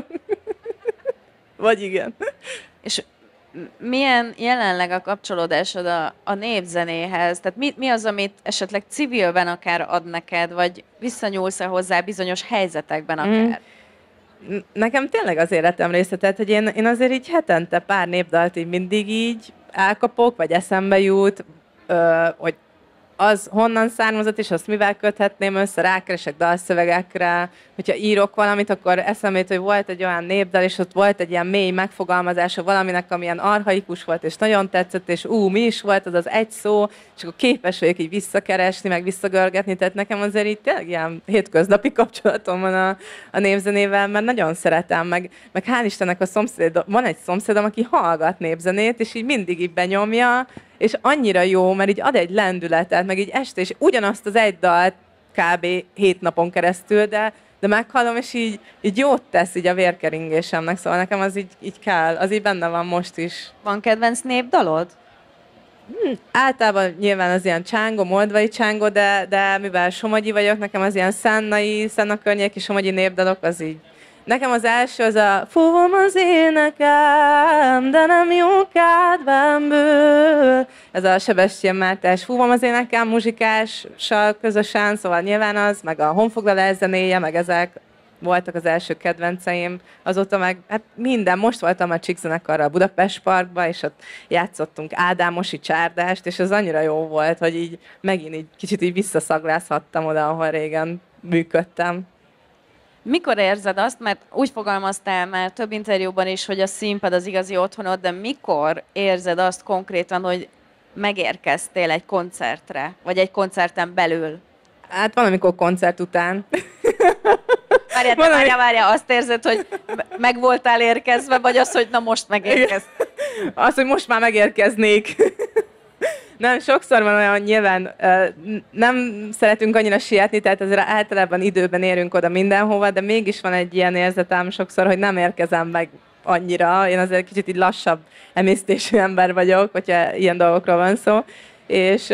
Vagy igen. És milyen jelenleg a kapcsolódásod a, a népzenéhez? Tehát mi, mi az, amit esetleg civilben akár ad neked, vagy visszanyúlsz-e hozzá bizonyos helyzetekben akár? Mm. Nekem tényleg az életem része, tehát, hogy én, én azért így hetente pár népdalt így mindig így elkapok, vagy eszembe jut, ö, hogy az honnan származott, és azt mivel köthetném össze, rákeresek dalszövegekre, hogyha írok valamit, akkor eszembe jut, hogy volt egy olyan népdal, és ott volt egy ilyen mély megfogalmazása valaminek, amilyen archaikus volt, és nagyon tetszett, és ú, mi is volt az az egy szó, és akkor képes vagyok így visszakeresni, meg visszagörgetni, tehát nekem azért így tényleg ilyen hétköznapi kapcsolatom van a, a népzenével, mert nagyon szeretem, meg, meg hál' Istennek a szomszéd, van egy szomszédom, aki hallgat népzenét, és így mindig így benyomja, és annyira jó, mert így ad egy lendületet, meg így este, és ugyanazt az egy dalt kb. hét napon keresztül, de, de meghallom, és így, így jót tesz így a vérkeringésemnek, szóval nekem az így, így kell, az így benne van most is. Van kedvenc népdalod? Hm, általában nyilván az ilyen csángó, moldvai csángó, de, de mivel somogyi vagyok, nekem az ilyen szánnai, szánna környéki somogyi népdalok, az így. Nekem az első az a fúvom az énekem, de nem jó kedvemből. Ez a Sebestyén Mátés fúvom az énekem muzsikással közösen, szóval nyilván az, meg a honfoglalás zenéje, meg ezek voltak az első kedvenceim. Azóta meg hát minden. Most voltam a Csík zenekarra a Budapest Parkba, és ott játszottunk Ádámosi csárdást, és az annyira jó volt, hogy így megint így kicsit így visszaszaglázhattam oda, ahol régen működtem. Mikor érzed azt, mert úgy fogalmaztál már több interjúban is, hogy a színpad az igazi otthonod, de mikor érzed azt konkrétan, hogy megérkeztél egy koncertre, vagy egy koncerten belül? Hát valamikor koncert után. Várjál, Valami... várjál, várjál, azt érzed, hogy meg voltál érkezve, vagy az, hogy na most megérkezt? Az, hogy most már megérkeznék. Nem, sokszor van olyan, nyilván nem szeretünk annyira sietni, tehát azért általában időben érünk oda mindenhova, de mégis van egy ilyen érzetem sokszor, hogy nem érkezem meg annyira. Én azért kicsit így lassabb emésztésű ember vagyok, hogyha ilyen dolgokról van szó. És,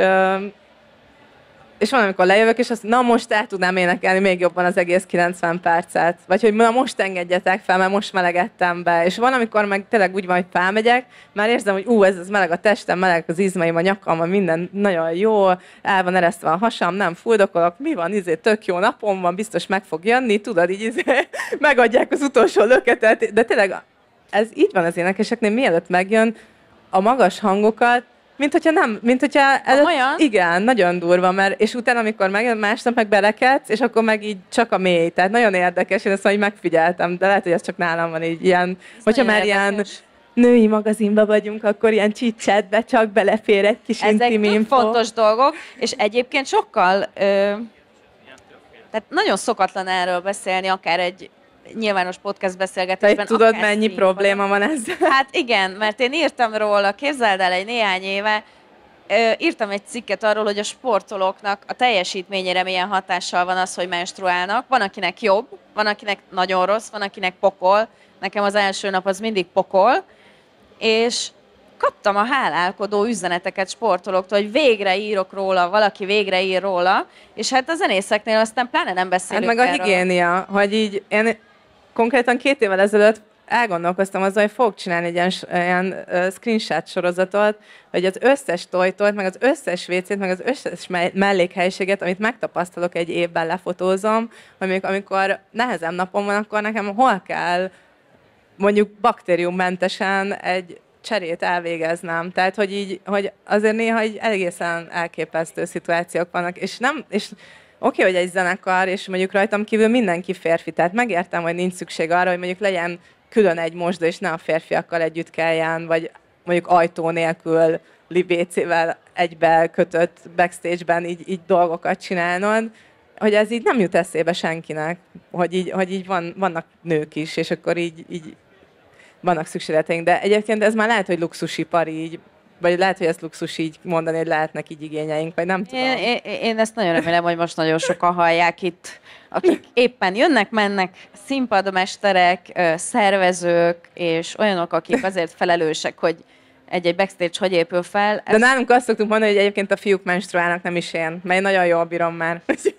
és van, amikor lejövök, és azt na most el tudnám énekelni még jobban az egész kilencven percet. Vagy hogy na most engedjetek fel, mert most melegettem be. És van, amikor meg tényleg úgy van, hogy felmegyek, már érzem, hogy ú, ez, ez meleg a testem, meleg az izmaim, a nyakam, a minden nagyon jó, el van eresztve a hasam, nem fuldokolok, mi van, izé, tök jó napom van, biztos meg fog jönni, tudod, így izé, megadják az utolsó löketet, de tényleg ez így van az énekeseknél, mielőtt megjön a magas hangokat, mint hogyha nem, mint hogyha előtt, igen, nagyon durva, mert és utána, amikor megjön, másnap meg belekedsz, és akkor meg így csak a mély, tehát nagyon érdekes, én ezt majd megfigyeltem, de lehet, hogy ez csak nálam van így ilyen, ez hogyha már érdekes. Ilyen női magazinban vagyunk, akkor ilyen chit-chatbe csak belefér egy kis intim info. Ezek fontos dolgok, és egyébként sokkal, ö, tehát nagyon szokatlan erről beszélni, akár egy nyilvános podcast beszélgetésben. Te tudod, mennyi probléma van ezzel? Hát igen, mert én írtam róla, képzeld el, egy néhány éve, írtam egy cikket arról, hogy a sportolóknak a teljesítményére milyen hatással van az, hogy menstruálnak. Van, akinek jobb, van, akinek nagyon rossz, van, akinek pokol. Nekem az első nap az mindig pokol. És kaptam a hálálkodó üzeneteket sportolóktól, hogy végre írok róla, valaki végre ír róla, és hát a zenészeknél aztán pláne nem beszélünk hát meg erről. A higiénia, hogy így én konkrétan két évvel ezelőtt elgondolkoztam azzal, hogy fogok csinálni egy ilyen, ilyen uh, screenshot sorozatot, hogy az összes tojtót, meg az összes vécét, meg az összes mellékhelyiséget, amit megtapasztalok egy évben, lefotózom, hogy mondjuk amikor nehezem napom van, akkor nekem hol kell mondjuk baktériummentesen egy cserét elvégeznem. Tehát, hogy így, hogy azért néha így egészen elképesztő szituációk vannak, és nem, és oké, okay, hogy egy zenekar, és mondjuk rajtam kívül mindenki férfi, tehát megértem, hogy nincs szükség arra, hogy mondjuk legyen külön egy mosdó, és ne a férfiakkal együtt kelljen, vagy mondjuk ajtó nélkül libécével egybe kötött backstage-ben így, így dolgokat csinálnod, hogy ez így nem jut eszébe senkinek, hogy így, hogy így van, vannak nők is, és akkor így, így vannak szükségleteink, de egyébként ez már lehet, hogy luxusipar így, vagy lehet, hogy ezt luxus így mondani, hogy lehetnek így igényeink, vagy nem tudom. Én, én, én ezt nagyon remélem, hogy most nagyon sokan hallják itt, akik éppen jönnek, mennek, színpadmesterek, szervezők, és olyanok, akik azért felelősek, hogy egy-egy backstage hogy épül fel. Ez... De nálunk azt szoktunk mondani, hogy egyébként a fiúk menstruálnak, nem is én, mert én nagyon jól bírom már.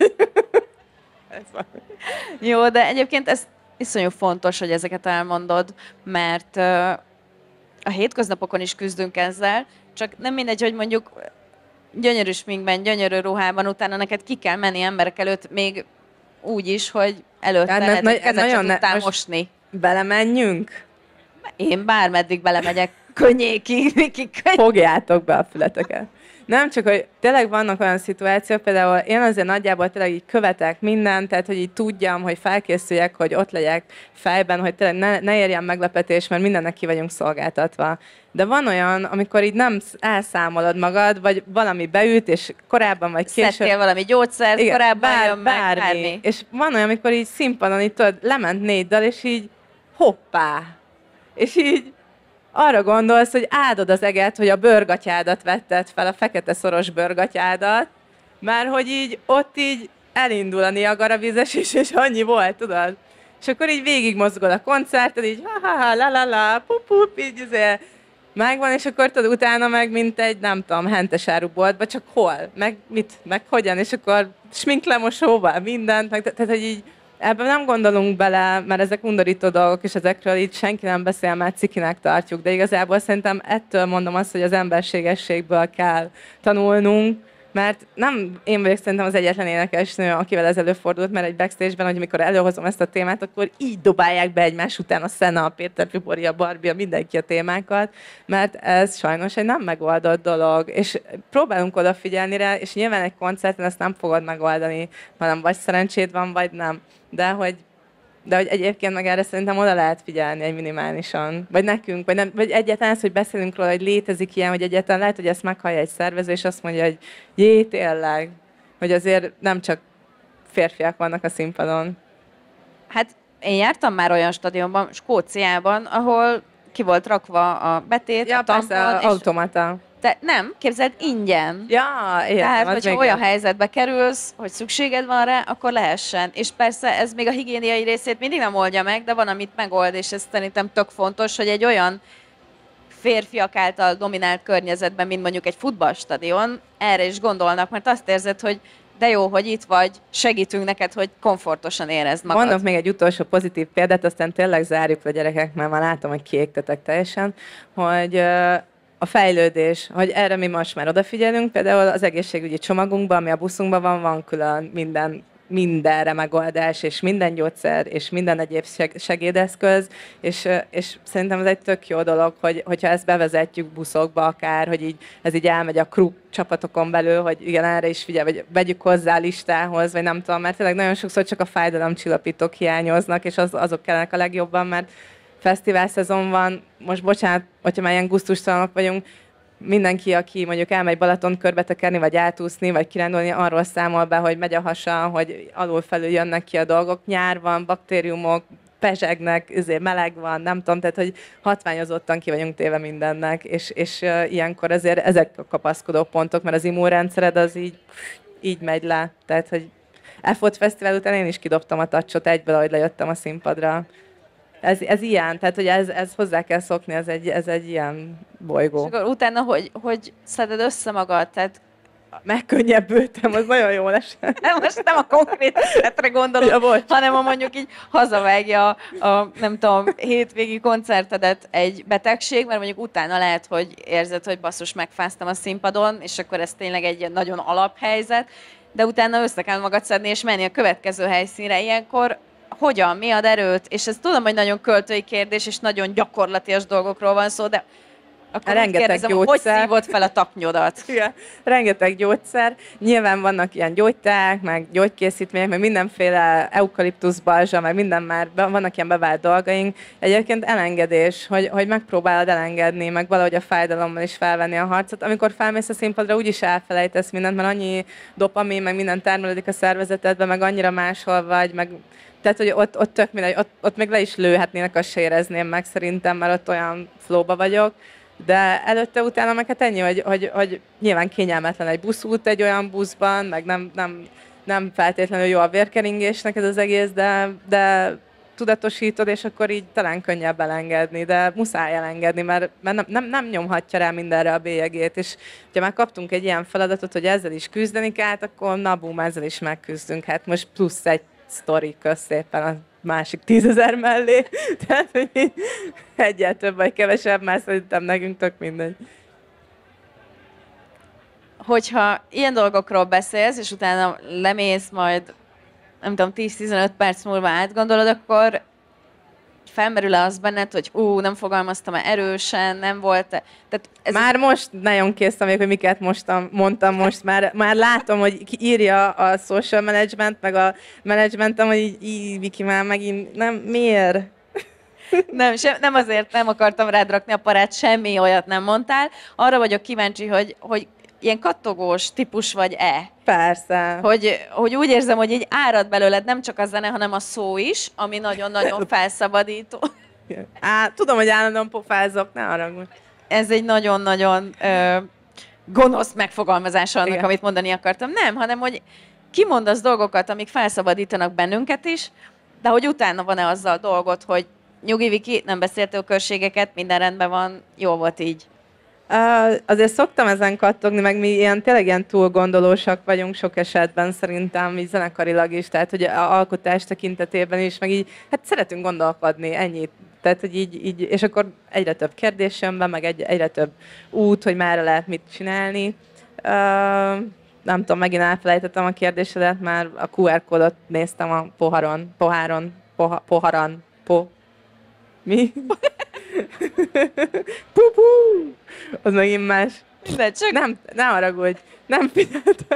Ez van. Jó, de egyébként ez iszonyú fontos, hogy ezeket elmondod, mert uh, a hétköznapokon is küzdünk ezzel, csak nem mindegy, hogy mondjuk gyönyörű sminkben, gyönyörű ruhában, utána neked ki kell menni emberek előtt, még úgy is, hogy előtte lehet, hogy ezzel csak tudtál mosni. Belemenjünk? Én bármeddig belemegyek, könnyékig, Viki, könnyékig. Fogjátok be a fületeket. Nem csak, hogy tényleg vannak olyan szituációk, például én azért nagyjából tényleg így követek mindent, tehát hogy így tudjam, hogy felkészüljek, hogy ott legyek fejben, hogy tényleg ne, ne érjen meglepetés, mert mindennek ki vagyunk szolgáltatva. De van olyan, amikor így nem elszámolod magad, vagy valami beüt, és korábban vagy később... Szedtél valami gyógyszert, igen, korábban bár, jön meg, bármi. bármi. És van olyan, amikor így színpadon így tudod, lement négy dal, és így hoppá! És így arra gondolsz, hogy áldod az eget, hogy a bőrgatyádat vetted fel, a fekete szoros bőrgatyádat, mert hogy így ott így elindul a Niagara vízes is, és annyi volt, tudod? És akkor így végig mozgol a koncerted, így ha-ha-ha, la-la-la, pup-pup, így azért. megvan, és akkor tudod, utána meg mint egy, nem tudom, hentesáruboltba, csak hol, meg mit, meg hogyan, és akkor sminklemosóval, mindent, meg, tehát, hogy így ebben nem gondolunk bele, mert ezek undorító dolgok, és ezekről így senki nem beszél, mert cikinek tartjuk, de igazából szerintem ettől mondom azt, hogy az emberségességből kell tanulnunk, mert nem én vagyok szerintem az egyetlen énekesnő, akivel ez előfordult, mert egy backstage-ben, hogy amikor előhozom ezt a témát, akkor így dobálják be egymás után a Szena, a Péter Fibori, a Barbie, mindenki a témákat, mert ez sajnos egy nem megoldott dolog, és próbálunk odafigyelni rá, és nyilván egy koncerten ezt nem fogod megoldani, hanem vagy szerencséd van, vagy nem. De hogy De hogy egyébként meg erre szerintem oda lehet figyelni egy minimálisan. Vagy nekünk, vagy, nem, vagy egyáltalán az, hogy beszélünk róla, hogy létezik ilyen, hogy egyáltalán lehet, hogy ezt meghallja egy szervező, és azt mondja, hogy jé, tényleg, hogy azért nem csak férfiak vannak a színpadon. Hát én jártam már olyan stadionban, Skóciában, ahol ki volt rakva a betét, Ja, a tampon, persze, és automata. te nem, képzeld, ingyen. Ja, értem. Tehát, az hogyha még olyan jó. helyzetbe kerülsz, hogy szükséged van rá, akkor lehessen. És persze ez még a higiéniai részét mindig nem oldja meg, de van, amit megold, és ez szerintem tök fontos, hogy egy olyan férfiak által dominált környezetben, mint mondjuk egy futballstadion, erre is gondolnak, mert azt érzed, hogy de jó, hogy itt vagy, segítünk neked, hogy komfortosan érezd magad. Mondok még egy utolsó pozitív példát, aztán tényleg zárjuk le, gyerekek, mert már látom, hogy kiégtetek teljesen, hogy ö, a fejlődés, hogy erre mi most már odafigyelünk, például az egészségügyi csomagunkban, ami a buszunkban van, van külön minden mindenre megoldás, és minden gyógyszer, és minden egyéb seg- segédeszköz, és, és szerintem ez egy tök jó dolog, hogy, hogyha ezt bevezetjük buszokba akár, hogy így, ez így elmegy a crew csapatokon belül, hogy igen, erre is figyelj, vagy vegyük hozzá a listához, vagy nem tudom, mert tényleg nagyon sokszor csak a fájdalomcsillapítók hiányoznak, és az, azok kellenek a legjobban, mert fesztivál szezon van, most bocsánat, hogyha már ilyen gusztustalanok vagyunk, mindenki, aki mondjuk elmegy Balaton körbetekerni, vagy átúszni, vagy kirándulni, arról számol be, hogy megy a hasa, hogy alul-felül jönnek ki a dolgok. Nyár van, baktériumok, pezsegnek, azért meleg van, nem tudom, tehát hogy hatványozottan ki vagyunk téve mindennek, és, és uh, ilyenkor azért ezek a kapaszkodó pontok, mert az immunrendszered az így, így megy le. Tehát, hogy F O T Fesztivál után én is kidobtam a tacsot egyből, ahogy lejöttem a színpadra. Ez, ez ilyen, tehát hogy ez, ez hozzá kell szokni, ez egy, ez egy ilyen bolygó. És akkor utána, hogy, hogy szeded össze magad, tehát Megkönnyebbültem, az nagyon jól esett. most nem a konkrét esetre gondolok, Ja, hanem a mondjuk így hazavágja a, a, nem tudom, hétvégi koncertedet egy betegség, mert mondjuk utána lehet, hogy érzed, hogy basszus, megfáztam a színpadon, és akkor ez tényleg egy ilyen nagyon alaphelyzet, de utána össze kell magad szedni, és menni a következő helyszínre. Ilyenkor hogyan, mi ad erőt? És ez tudom, hogy nagyon költői kérdés, és nagyon gyakorlatias dolgokról van szó, de akkor rengeteg kérdezem, gyógyszer. hogy szívod fel a taknyodat? Igen, rengeteg gyógyszer. Nyilván vannak ilyen gyógyták, meg gyógykészítmények, meg mindenféle eukaliptusz balzsa, meg minden már, vannak ilyen bevált dolgaink. Egyébként elengedés, hogy, hogy megpróbálod elengedni, meg valahogy a fájdalommal is felvenni a harcot. Amikor felmész a színpadra, úgyis elfelejtesz mindent, mert annyi dopamin, meg minden termelődik a szervezetedben, meg annyira máshol vagy, meg tehát, hogy ott, ott tök mindegy, ott, ott még le is lőhetnének, azt se érezném meg szerintem, mert ott olyan flowba vagyok. De előtte, utána meg hát ennyi, hogy, hogy, hogy nyilván kényelmetlen egy buszút egy olyan buszban, meg nem, nem, nem feltétlenül jó a vérkeringésnek ez az egész, de, de tudatosítod, és akkor így talán könnyebb elengedni, de muszáj elengedni, mert, mert nem, nem, nem nyomhatja rá mindenre a bélyegét, és ha már kaptunk egy ilyen feladatot, hogy ezzel is küzdeni kell, akkor na bum, ezzel is megküzdünk. Hát most plusz egy sztori, kösz szépen a másik tízezer mellé. Tehát, hogy egyel több vagy kevesebb, már szerintem nekünk tök mindegy. Hogyha ilyen dolgokról beszélsz, és utána lemész majd, nem tudom, tíz-tizenöt perc múlva átgondolod, akkor felmerül-e az benned, hogy ú, nem fogalmaztam erősen, nem volt... Tehát ez már most nagyon kész vagyok, hogy miket mostam, mondtam most, már, már látom, hogy ki írja a social management, meg a managementem, hogy így, így Viki, már megint, nem, miért? Nem, sem, nem azért nem akartam rád rakni a parát, semmi olyat nem mondtál. Arra vagyok kíváncsi, hogy, hogy ilyen kattogós típus vagy-e? Persze. Hogy, hogy úgy érzem, hogy így árad belőled nem csak a zene, hanem a szó is, ami nagyon-nagyon felszabadító. Á, tudom, hogy állandóan pofázok, ne haragudj. Ez egy nagyon-nagyon ö, gonosz megfogalmazása annak, Igen. amit mondani akartam. Nem, hanem hogy kimondasz dolgokat, amik felszabadítanak bennünket is, de hogy utána van-e azzal dolgot, hogy Nyugi, Viki, nem beszéltél körségeket, minden rendben van, jó volt így. Uh, azért szoktam ezen kattogni, meg mi ilyen, tényleg ilyen túlgondolósak vagyunk sok esetben szerintem, így zenekarilag is, tehát hogy a alkotás tekintetében is, meg így, hát szeretünk gondolkodni, ennyit. Tehát, hogy így, így, és akkor egyre több kérdés jön be, meg egy, egyre több út, hogy mára lehet mit csinálni. Uh, nem tudom, megint elfelejtettem a kérdésedet, már a kú er kódot néztem a poharon, poháron, poha, poharan, po... Mi? Pú-pú! Az megint más. De csak... Nem, ne haragudj, nem figyeltem.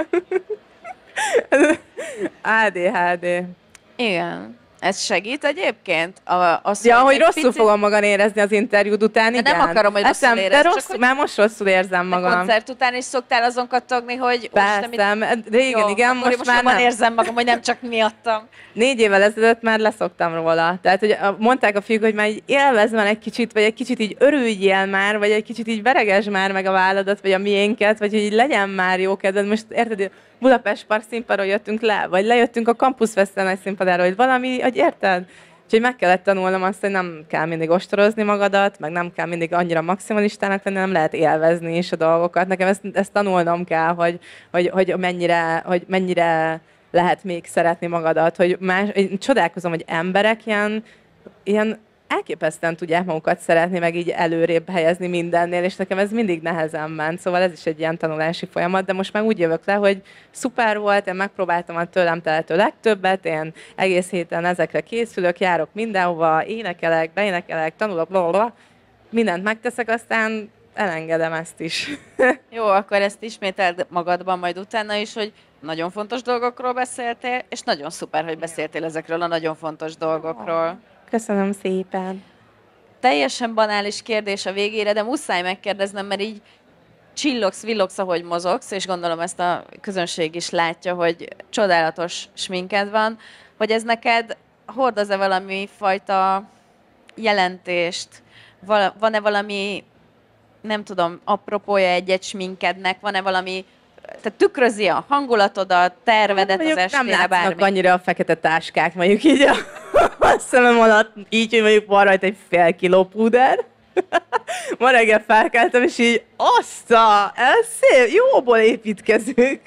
á dé há dé. Igen. Ez segít egyébként? A, az, Ja, hogy rosszul picit... fogom magam érezni az interjúd után, de igen. nem akarom, hogy rosszul Eszem, érezd, de rossz, csak hogy... már most rosszul érzem magam. A koncert után is szoktál azon kattogni, hogy... Persze, mit... de igen, jó, igen, most, most már nem. nem. érzem magam, hogy nem csak miattam. Négy évvel ezelőtt már leszoktam róla. Tehát, hogy mondták a fiúk, hogy már így élvezd már egy kicsit, vagy egy kicsit így örüljél már, vagy egy kicsit így veregesd már meg a válladat, vagy a miénket, vagy hogy így legyen már jó kedved. Most érted, Budapest Park színpadról jöttünk le, vagy lejöttünk a Campus Fesztivál nagy színpadáról, hogy valami, hogy érted? Úgyhogy meg kellett tanulnom azt, hogy nem kell mindig ostorozni magadat, meg nem kell mindig annyira maximalistának lenni, nem lehet élvezni is a dolgokat. Nekem ezt, ezt tanulnom kell, hogy, hogy, hogy, mennyire, hogy mennyire lehet még szeretni magadat. Hogy más, én csodálkozom, hogy emberek ilyen, ilyen elképesztően tudják magukat szeretni, meg így előrébb helyezni mindennél, és nekem ez mindig nehezen ment, szóval ez is egy ilyen tanulási folyamat, de most már úgy jövök le, hogy szuper volt, én megpróbáltam a tőlem telhető legtöbbet, én egész héten ezekre készülök, járok mindenhova, énekelek, beénekelek, tanulok, blablabla, mindent megteszek, aztán elengedem ezt is. Jó, akkor ezt ismételd magadban majd utána is, hogy nagyon fontos dolgokról beszéltél, és nagyon szuper, hogy beszéltél ezekről a nagyon fontos dolgokról. Köszönöm szépen. Teljesen banális kérdés a végére, de muszáj megkérdeznem, mert így csillogsz, villogsz, ahogy mozogsz, és gondolom ezt a közönség is látja, hogy csodálatos sminked van, hogy ez neked hordoz-e valami fajta jelentést, van-e valami, nem tudom, apropója egy-egy sminkednek, van-e valami, tehát tükrözi a hangulatodat, tervedet az estére, nem látsznak bármi? annyira a fekete táskák, mondjuk így a, a szemem alatt, így, hogy mondjuk van rajta egy fél kiló púder. Ma reggel felkeltem, és így, assza, ez szép, jóból építkezünk.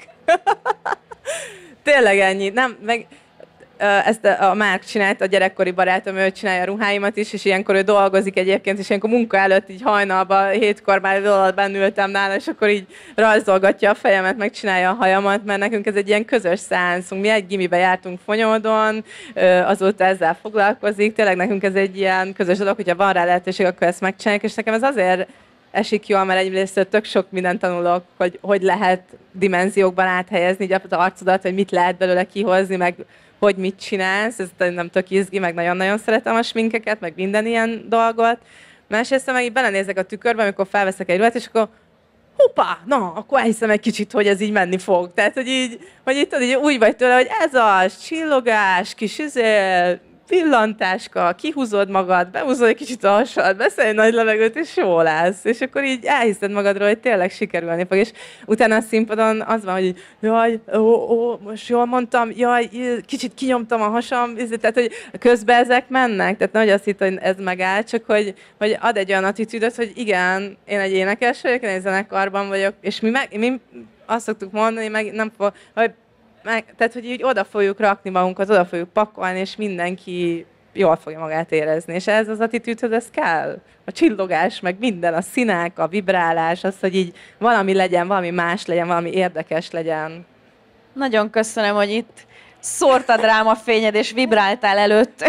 Tényleg ennyi. Nem, meg ezt a Márk csinált, a gyerekkori barátom, ő csinálja a ruháimat is, és ilyenkor ő dolgozik egyébként, és ilyenkor munka előtt így hajnalban, hétkor már benn ültem nála, és akkor így rajzolgatja a fejemet, meg csinálja a hajamat, mert nekünk ez egy ilyen közös szánszunk. Mi egy gimibe jártunk Fonyódon, azóta ezzel foglalkozik, tényleg nekünk ez egy ilyen közös dolog, hogyha van rá lehetőség, akkor ezt megcsináljuk, és nekem ez azért esik jól, mert egyrészt tök sok mindent tanulok, hogy hogy lehet dimenziókban áthelyezni így az arcodat, hogy mit lehet belőle kihozni, meg hogy mit csinálsz, ez nem tök izgi, meg nagyon-nagyon szeretem a sminkeket, meg minden ilyen dolgot. Másrészt meg így belenézek a tükörbe, amikor felveszek egy ruhát, és akkor hoppá, na, akkor elhiszem egy kicsit, hogy ez így menni fog. Tehát, hogy így, hogy itt így úgy vagy tőle, hogy ez az, csillogás, kis izé, pillantáska, kihúzod magad, behúzod egy kicsit a hasad, beszélj egy nagy levegőt, és jó lesz. És akkor így elhiszed magadról, hogy tényleg sikerülni fog. És utána a színpadon az van, hogy jaj, ó, ó, most jól mondtam, jaj, kicsit kinyomtam a hasam, tehát, hogy közben ezek mennek. Tehát nehogy azt hitt, hogy ez megáll, csak hogy, hogy ad egy olyan attitűdöt, hogy igen, én egy énekes vagyok, én egy zenekarban vagyok, és mi, meg, mi azt szoktuk mondani, meg nem fog, hogy meg, tehát, hogy így oda fogjuk rakni magunkat, oda fogjuk pakolni, és mindenki jól fogja magát érezni. És ez az attitűdhöz ez kell. A csillogás, meg minden, a színek, a vibrálás, az, hogy így valami legyen, valami más legyen, valami érdekes legyen. Nagyon köszönöm, hogy itt szórtad rám a fényed, és vibráltál előtt.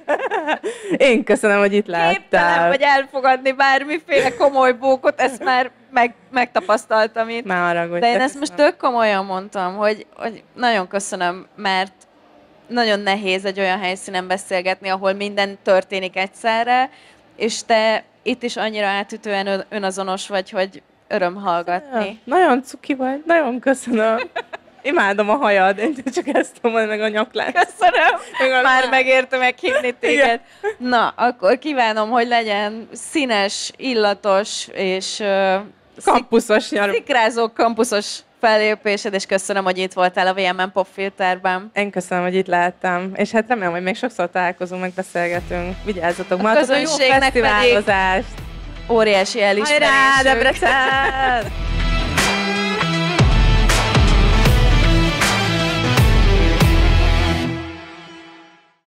Én köszönöm, hogy itt láttál. Képtelen vagy elfogadni bármiféle komoly bókot, ezt már meg, megtapasztaltam itt. Már arra, hogy de én ezt most tök komolyan mondtam, hogy, hogy nagyon köszönöm, mert nagyon nehéz egy olyan helyszínen beszélgetni, ahol minden történik egyszerre, és te itt is annyira átütően önazonos vagy, hogy öröm hallgatni. Ja, nagyon cuki vagy, nagyon köszönöm. Imádom a hajad, én csak ezt tudom, meg a nyaklát. Köszönöm, meg már megérte meghívni téged. Na, akkor kívánom, hogy legyen színes, illatos és uh, kampuszos nyár. szikrázó kampuszos fellépésed, és köszönöm, hogy itt voltál a vé em en Popfilterben. Én köszönöm, hogy itt láttam, és hát remélem, hogy még sokszor találkozunk, meg beszélgetünk. Vigyázzatok, A ma jó közönségnek fesztiválozást! Óriási elismerésük. Hajrá, Debrecen!